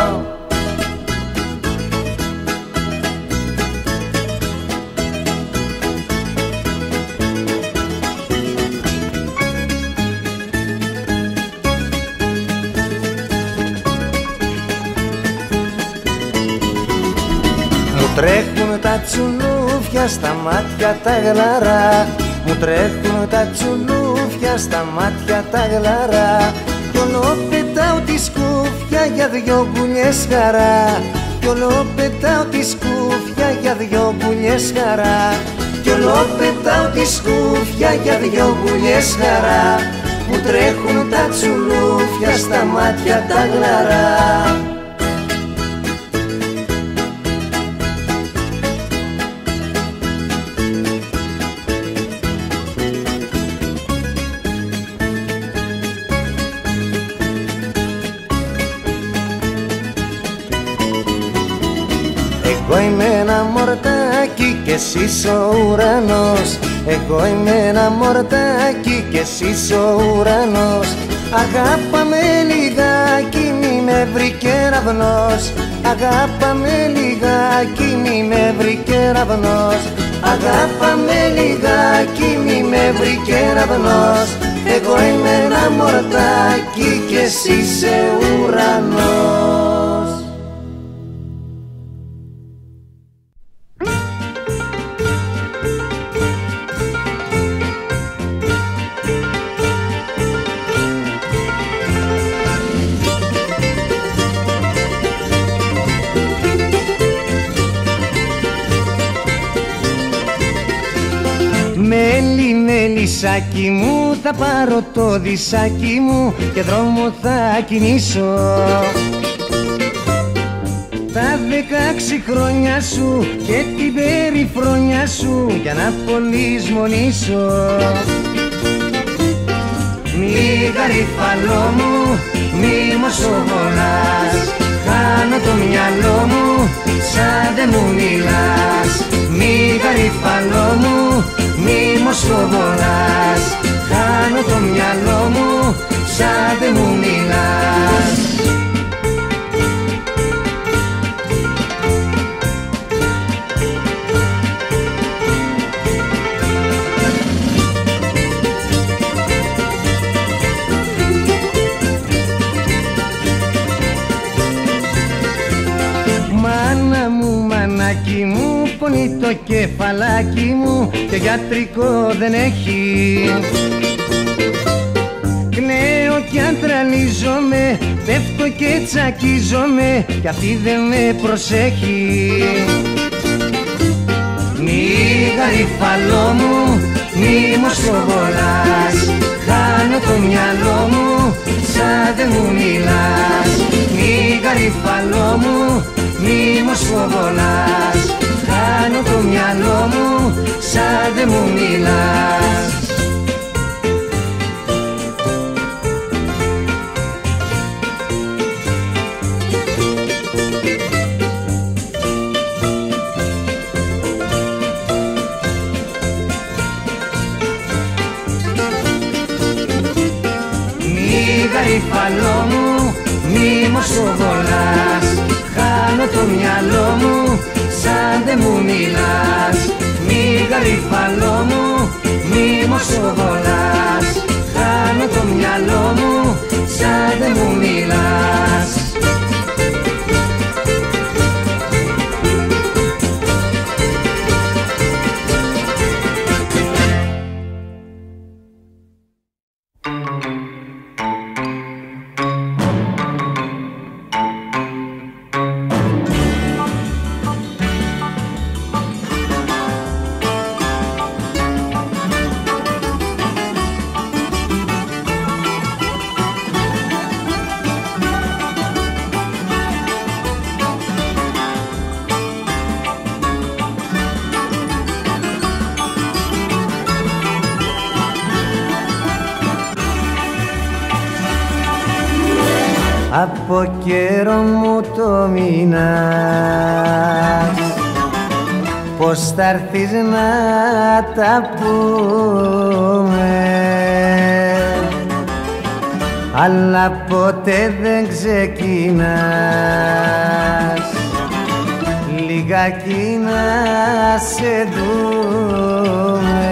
Τρέχουν τα τσουλούφια στα μάτια τα γλαρά. Μου τρέχουν τα τσουλούφια στα μάτια τα γλαρά. Κι όλο πετάω τη σκούφια για δυο γκουλιές χαρά. Κι όλο πετάω τη σκούφια για δυο γκουλιές χαρά. Κι όλο πετάω τη σκούφια για δυο γκουλιές χαρά. Μου τρέχουν τα τσουλούφια στα μάτια τα γλαρά. Εγώ είμαι ένα μορτάκι και εσύ ο ουρανός. Εγώ είμαι ένα μορτάκι και εσύ ο ουρανός. Αγάπαμε λιγάκι, μη με βρει κεραυνός. Αγάπαμε λιγάκι, μη με βρει κεραυνός. Αγάπαμε λιγάκι, μη με βρει κεραυνός. Εγώ είμαι ένα μορτάκι και εσύ είσαι ουρανός. δισάκι μου, θα πάρω το δισάκι μου και δρόμο θα κινήσω. Τα 16 χρόνια σου και την περιφρόνια σου για να πολυσμονήσω. Μη γαριφαλό μου, μη μοσοβολάς, χάνω το μυαλό μου σαν δεν μου μιλάς. Μη γαριφαλό μου, μη μοσοβολάς, χάνω το μυαλό μου σαν δεν μου μιλάς. Μάνα μου, μανάκι μου, πονεί το κεφαλάκι μου και γιατρικό δεν έχει. Κλαίω κι αντρανίζομαι, πέφτω και τσακίζομαι κι αυτή δεν με προσέχει. Μη γαριφαλό μου, μη μοσοβολάς, χάνω το μυαλό μου σαν δεν μου μιλάς. Μη γαριφαλό μου, μη μοσοβολάς, χάνω το μυαλό μου σαν δεν μου μιλάς. Μη γαριφαλό μου, μη μοσοβολάς, χάνω το μυαλό μου σαν δεν μου μιλάς. Μη γαριφαλό μου, μη μοσοβολάς, χάνω το μυαλό μου σαν δεν μου μιλάς. Από καιρό μου το μήνας, πως θα έρθεις να τα πούμε, αλλά ποτέ δεν ξεκινάς λιγάκι να σε δούμε.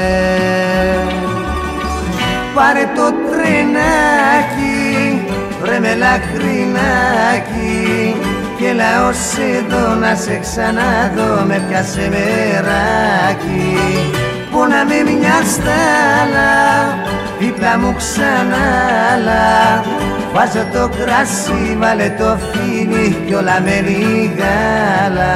Πάρε το τρενάκι, βρε με λαχρινάκι και έλα ως εδώ να σε ξαναδώ, με πιάσε μεράκι. Πόναμε μια στάλα, δίπλα μου ξανάλα, βάζω το κράσι, βάλε το φίνι κι όλα με λιγάλα.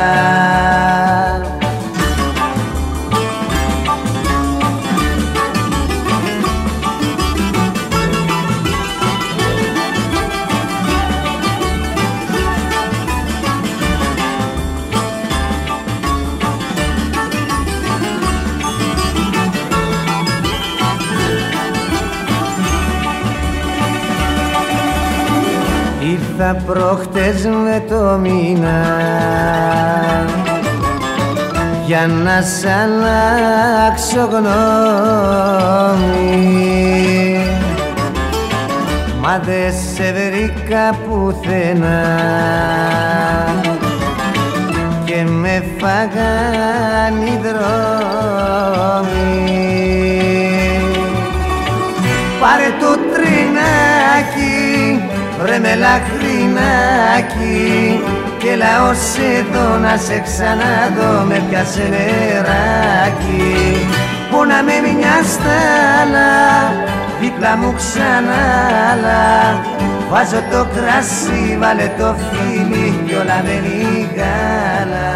Ήρθα προχτές με το μήνα για να σ' αλλάξω γνώμη, μα δε σε βρήκα πουθενά και με φάγαν οι δρόμοι. Πάρε το τρενάκι, βρε με λαχρινάκι και έλα ως εδώ να σε ξαναδώ, με πιάσε νεράκι. Πόναμε μια στάλα, δίπλα μου ξανάλα, βάζω το κράσι, βάλε το φίνι κι όλα με λιγάλα.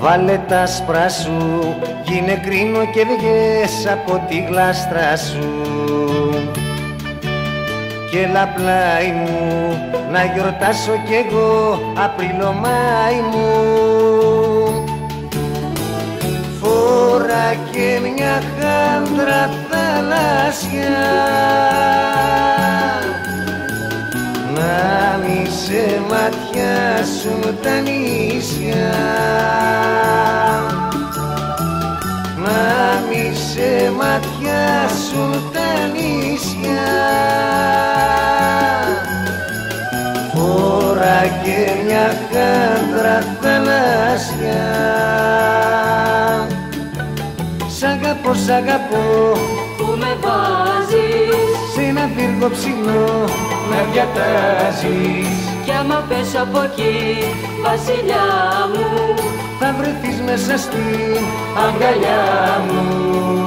Βάλε τα άσπρα σου, γίνε κρίνο και βγες από τη γλάστρα σου. Κι έλα πλάι μου, να γιορτάσω κι εγώ Απρίλο-Μάη μου. Φορά και μια χάντρα θαλάσσια, να μη σε ματιάσουν τα νησιά, να μη σε ματιάσουν τα νησιά. Φορά και μια χάντρα θαλάσσια. Σ' αγαπώ, σ' αγαπώ, που με βάζεις σε ένα πύργο ψηλό να διατάζεις. κι άμα πέσω από εκεί, βασιλιά μου, θα βρεθείς μέσα στην αγκαλιά μου.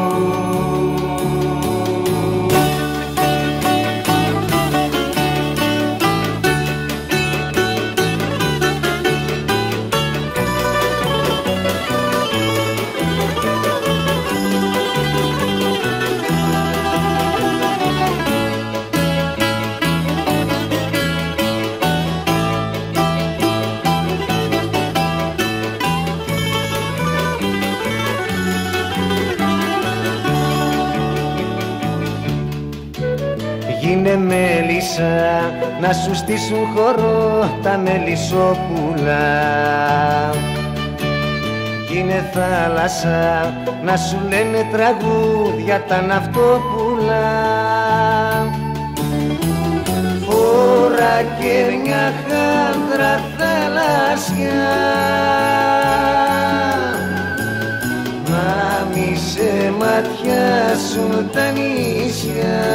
Γίνε μέλισσα, να σου στήσουν χορό τα μελισσόπουλα. Γίνε θάλασσα, να σου λένε τραγούδια τα ναυτόπουλα. Φορά και μια χάντρα θαλάσσια, να μη σε ματιάσουν τα νησιά,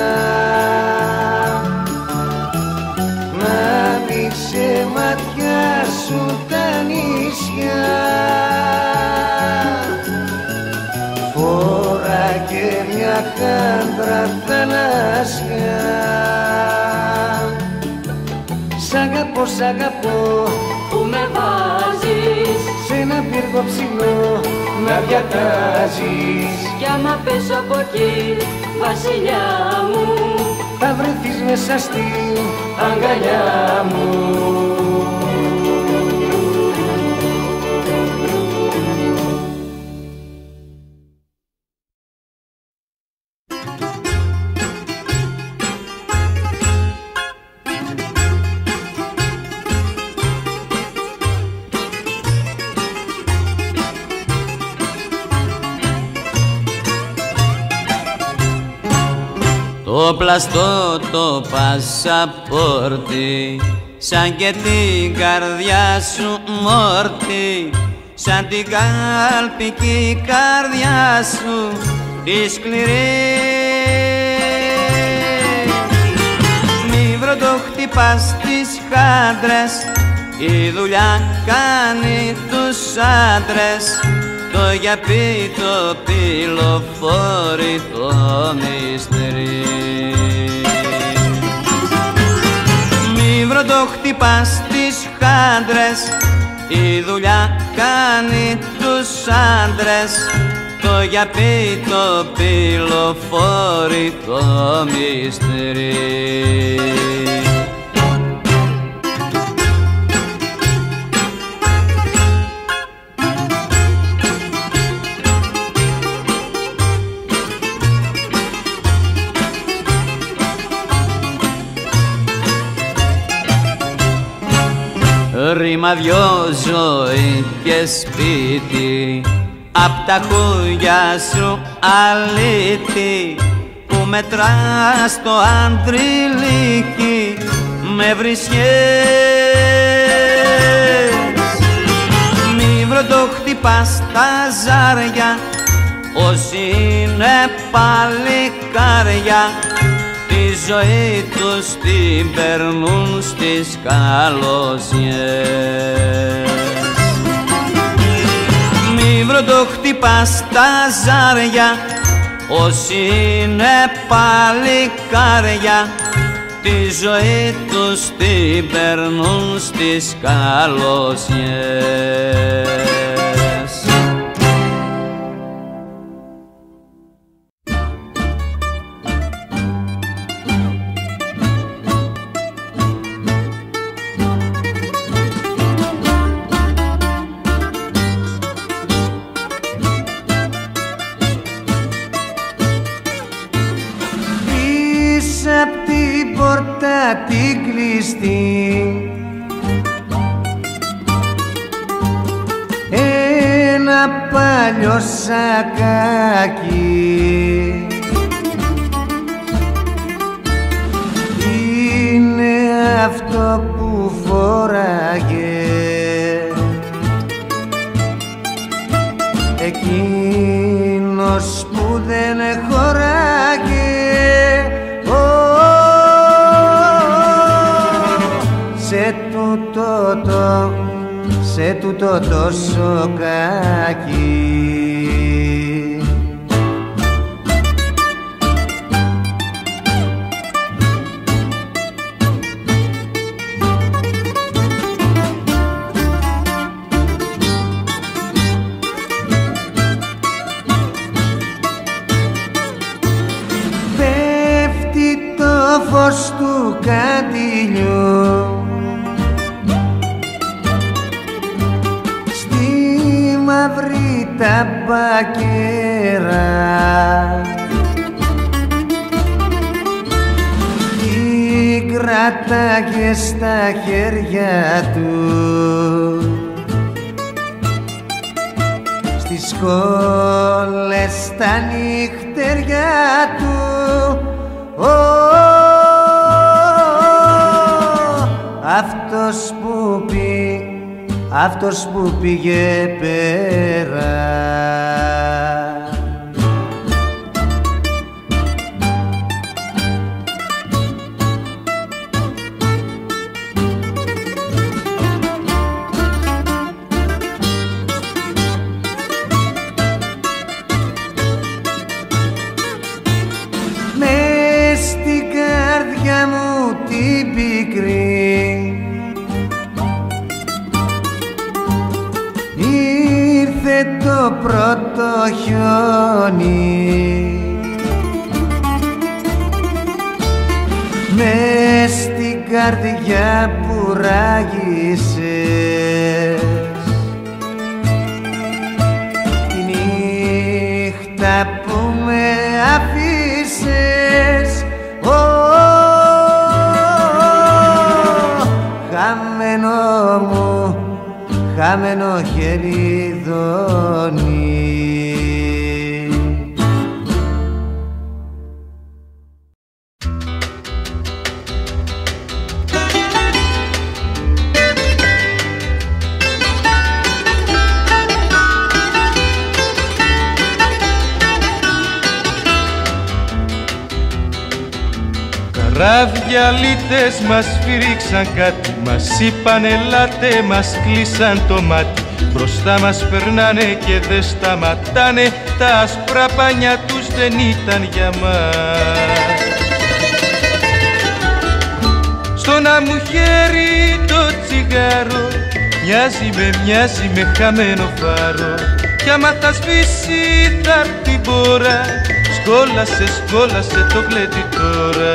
να μη σε ματιάσουν τα νησιά. Φορά και μια χάντρα θαλάσσια. Σ' αγαπώ, σ' αγαπώ, που με βάζεις σε ένα πύργο ψηλό να διατάζεις. κι άμα πέσω από εκεί, βασιλιά μου, θα βρεθείς μέσα στην αγκαλιά μου. Το πλαστό το πασαπόρτι, σαν και την καρδιά σου μόρτι, σαν την καλπική καρδιά σου τη σκληρή. Μη βροντοχτυπάς τις χάντρες, η δουλειά κάνει τους άντρες. Το γιαπί το πυλοφόρι το μυστρή. Μη βροντοχτυπάς τις χάντρες, η δουλειά κάνει τους άντρες. Το γιαπί το πυλοφόρι το μυστρή. Ρήμα δυο, ζωή και σπίτι, απ' τα χούγια σου αλήτη, που μετράς το αντριλίκι με βρισιές. Μη βροντοχτυπάς τα ζάρια, όσοι είναι παλικάρια, τη ζωή τους την περνούν στις καλοσιές. Μη βροντοχτυπάς τα ζάρια, όσοι είναι παλικάρια, τη ζωή τους την περνούν στις καλοσιές. παλιό σακάκι είναι αυτό που φοράγε εκείνος που δεν χωράγε σε τούτο το σοκάκι. Πέφτει το φως του καντιλιού μαύρη ταμπακέρα την κράταγε στα χέρια του στις σκόλες τα νυχτεριά του αυτός που πήγε πέρα. Μες στην καρδιά μου την πικρή ήρθε το πρώτο χιόνι μες στην καρδιά που ράγισες τη νύχτα που με αφήσες χαμένο χεριδόνι. Καράβια λίτες μας φύριξαν κάτι, μας είπαν ελάτε, μας κλείσαν το μάτι. Μπροστά μας περνάνε και δεν σταματάνε, τα άσπρα πανιά τους δεν ήταν για μας. Στο να μου χέρι το τσιγάρο μοιάζει με χαμένο φάρο κι άμα θα σβήσει θα έρθει μπόρα. Σκόλασε το γλέντι τώρα.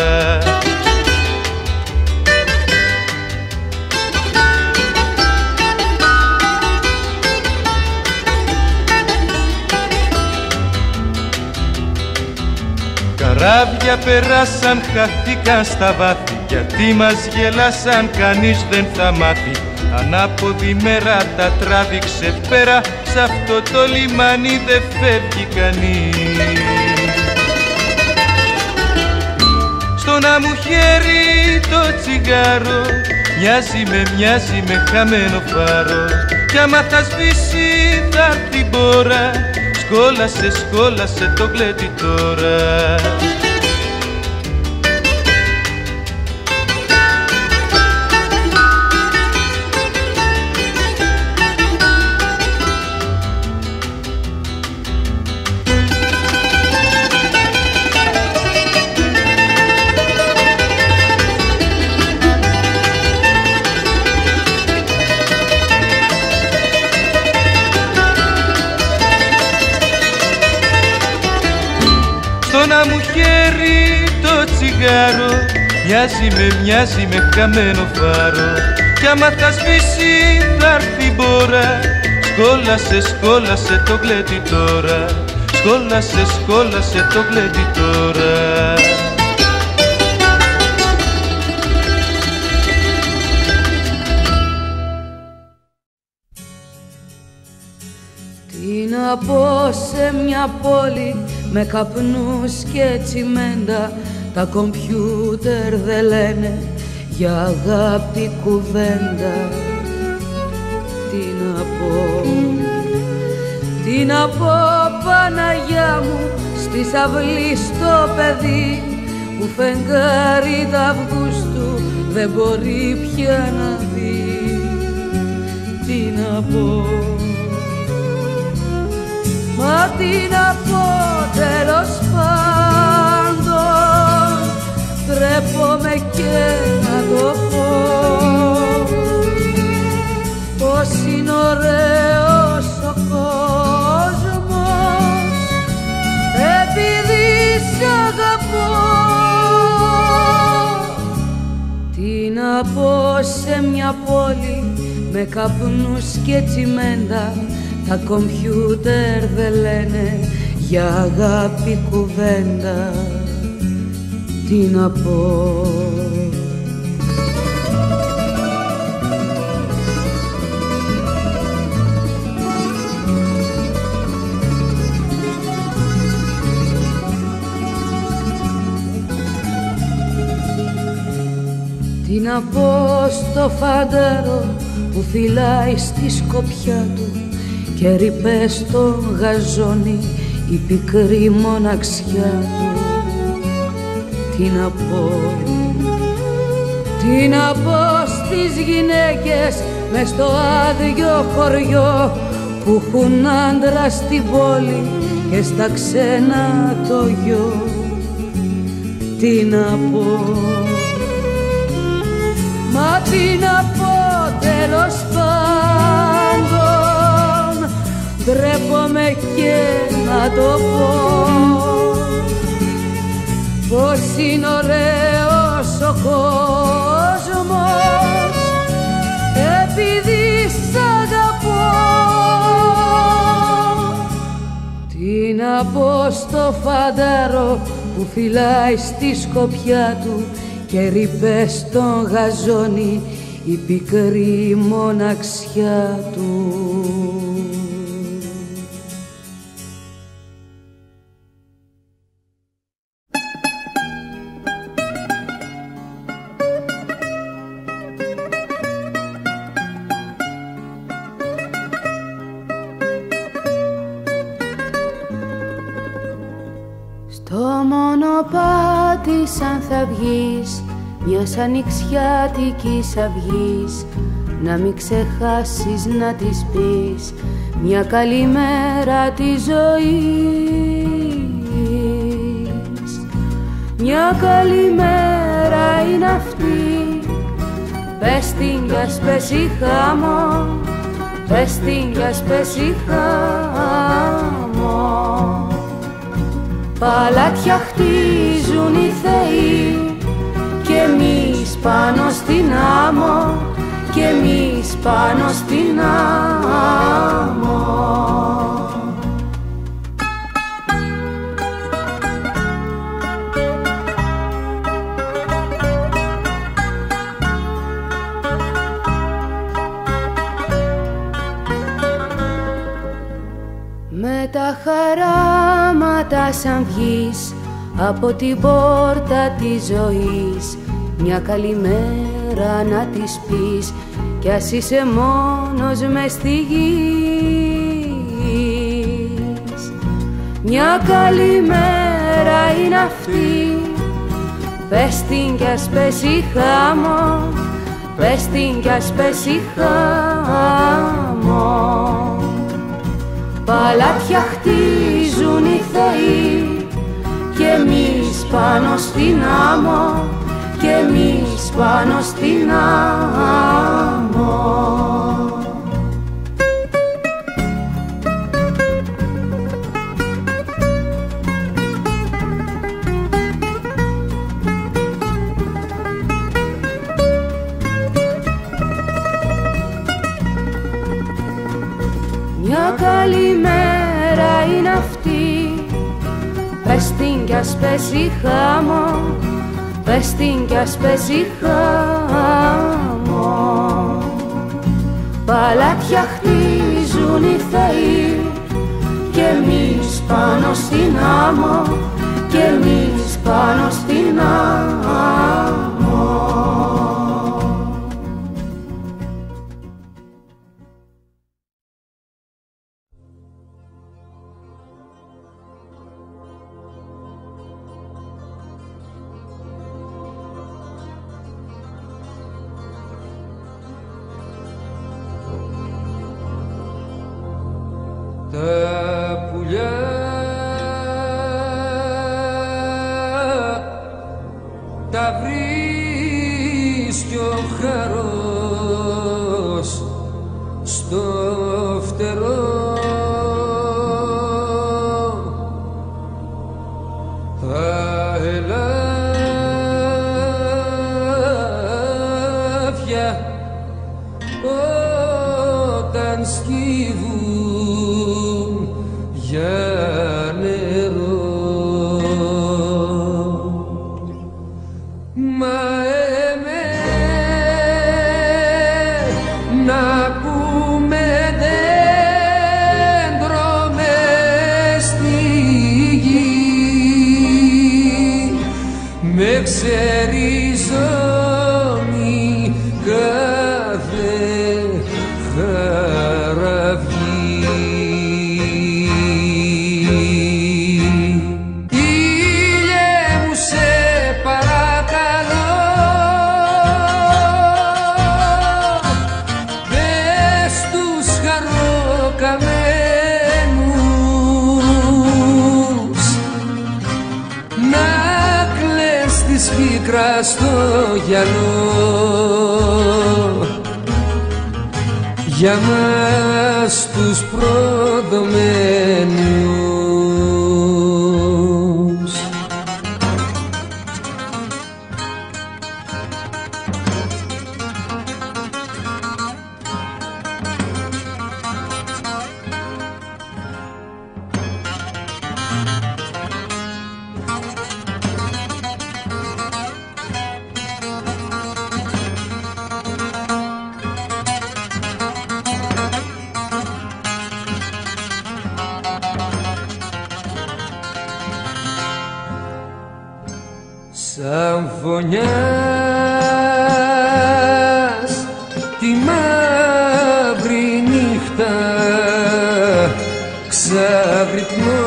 Καράβια περάσαν, χαθήκαν στα βάθη, γιατί μας γελάσαν κανείς δεν θα μάθει. Ανάποδη μέρα τα τράβηξε πέρα, σ' αυτό το λιμάνι δεν φεύγει κανείς. Στο να μου χέρι το τσιγάρο μοιάζει με χαμένο φάρο κι άμα θα σβήσει θα έρθει μπόρα. Σκόλασε το γλέντι τώρα. Να μου χέρι το τσιγάρο μοιάζει με χαμένο φάρο κι άμα θα σβήσει θα έρθει μπόρα. Σκόλασε το γλέντι τώρα. Σκόλασε το γλέντι τώρα. Τι να πω σε μια πόλη με καπνούς και τσιμέντα, τα κομπιούτερ δεν λένε για αγάπη κουβέντα. Τι να πω Παναγιά μου, στη αυλή στο παιδί που φεγγάρι d'Αυγούστου δεν μπορεί πια να δει. Τι να πω, μα τι να πω τέλος πάντων, τρέπομαι και να το πω, πως είναι ωραίος ο κόσμος επειδή σ' αγαπώ. Τι να πω σε μια πόλη με καπνούς και τσιμέντα, τα κομπιούτερ δεν λένε για αγάπη κουβέντα. Τι να πω, τι να πω στο φαντάρο που φυλάει στη σκοπιά του και ρηπέ στον γαζόνι η πικρή μοναξιά του. Τι να πω, τι να πω στις γυναίκες μες στο άδειο χωριό που έχουν άντρα στην πόλη και στα ξένα το γιο. Τι να πω, μα τι να πω τέλος πάντων, ντρέπομαι και να το πω, πως είναι ωραίος ο κόσμος επειδή σ' αγαπώ. Τι να πω στο φαντάρο που φυλάει στη σκοπιά του και ρηπέ στον γαζόνι η πικρή μοναξιά του. Στο μονοπάτι σαν θα βγεις μιας ανοιξιάτικης αυγής, να μην ξεχάσεις να της πεις μια καλημέρα της ζωής. Μια καλημέρα είναι αυτή, πες την κι ας πέσει χάμω, πες την κι ας πέσει χάμω. Παλάτια χτίζουν οι θεοί κι εμείς πάνω στην άμμο, κι εμείς πάνω στην άμμο. Με τα χαράματα σαν βγεις από την πόρτα της ζωής, μια καλημέρα να της πεις κι ας είσαι μόνος μες στη γης. Μια καλημέρα είναι αυτή, πες την κι ας πέσει χάμω, πες την κι ας πέσει χάμω. Παλάτια χτίζουν οι θεοί κι εμείς πάνω στην άμμο, κι εμείς πάνω στην άμμο. Μια καλημέρα είναι αυτή, πες την κι ας πέσει χάμω, πες την κι ας πέσει χάμω. Παλάτια χτίζουν οι θεοί εμείς πάνω στην άμμο, κι εμείς πάνω στην άμμο. Τα πουλιά τα βρίσκει ο χαρός στο φτερό, τα ελάφια όταν σκύβουν για νερό. Μα να πούμε δέντρο μες στη γη, με ξεριζώνει κάθε χαραυγή. Ήλιε μου σε παρακαλώ, πες τους χαροκαμένους να κλαις της πίκρας στο γυαλό, για μας τους προδομένους. Σαν φωνιάς τη μαύρη νύχτα ξαβριτνώ,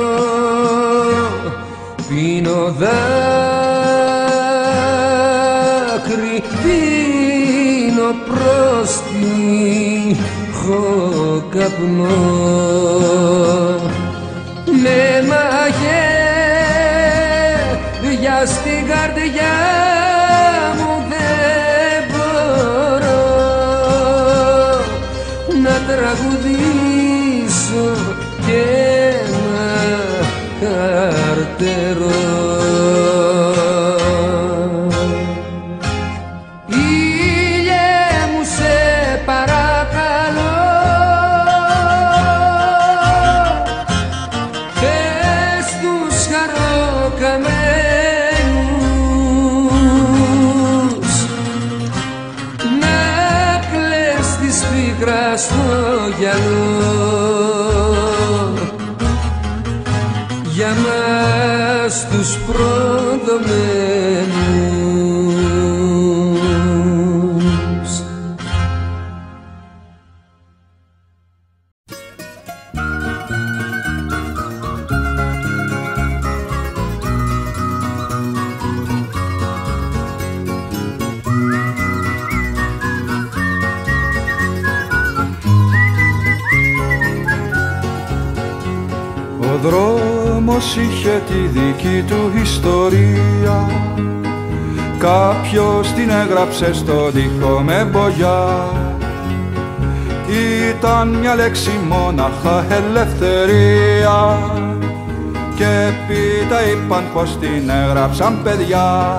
πίνω δάκρυ, πίνω πρόστιχο καπνό, με μαγεία στην καρδιά μου δεν μπορώ να τραγουδήσω και να καρτερώ. Ήλιε μου σε παρακαλώ, πες τους χαροκαμένους να κλαις της πίκρας στο γυαλό, για μας τους προδομένους. Ο δρόμος είχε τη δική του ιστορία, κάποιος την έγραψε στον τοίχο με μπογιά. Ήταν μια λέξη μόναχα, ελευθερία, και έπειτα είπαν πως την έγραψαν παιδιά.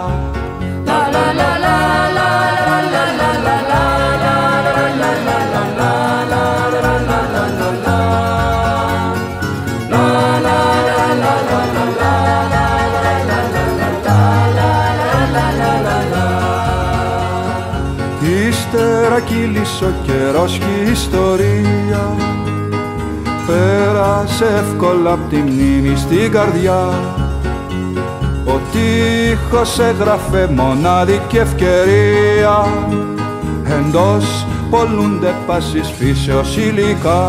Ύστερα κύλησε ο καιρός και η ιστορία, πέρα σπάσε εύκολα απ' τη μνήμη στην καρδιά. Ο τείχος έγραφε μονάδικη ευκαιρία, εντός πολλούνται πάσης φύσεως υλικά.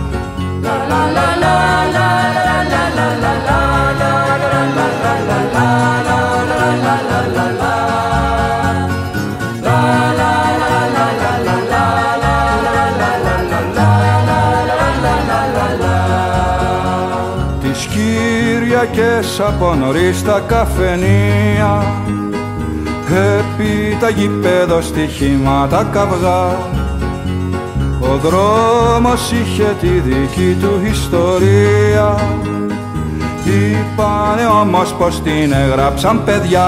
Τις Κυριακές από νωρίς τα καφενεία, επί τα γηπέδο στοιχήματα καυγά. Ο δρόμος είχε τη δική του ιστορία, είπανε όμως πως την έγραψαν παιδιά.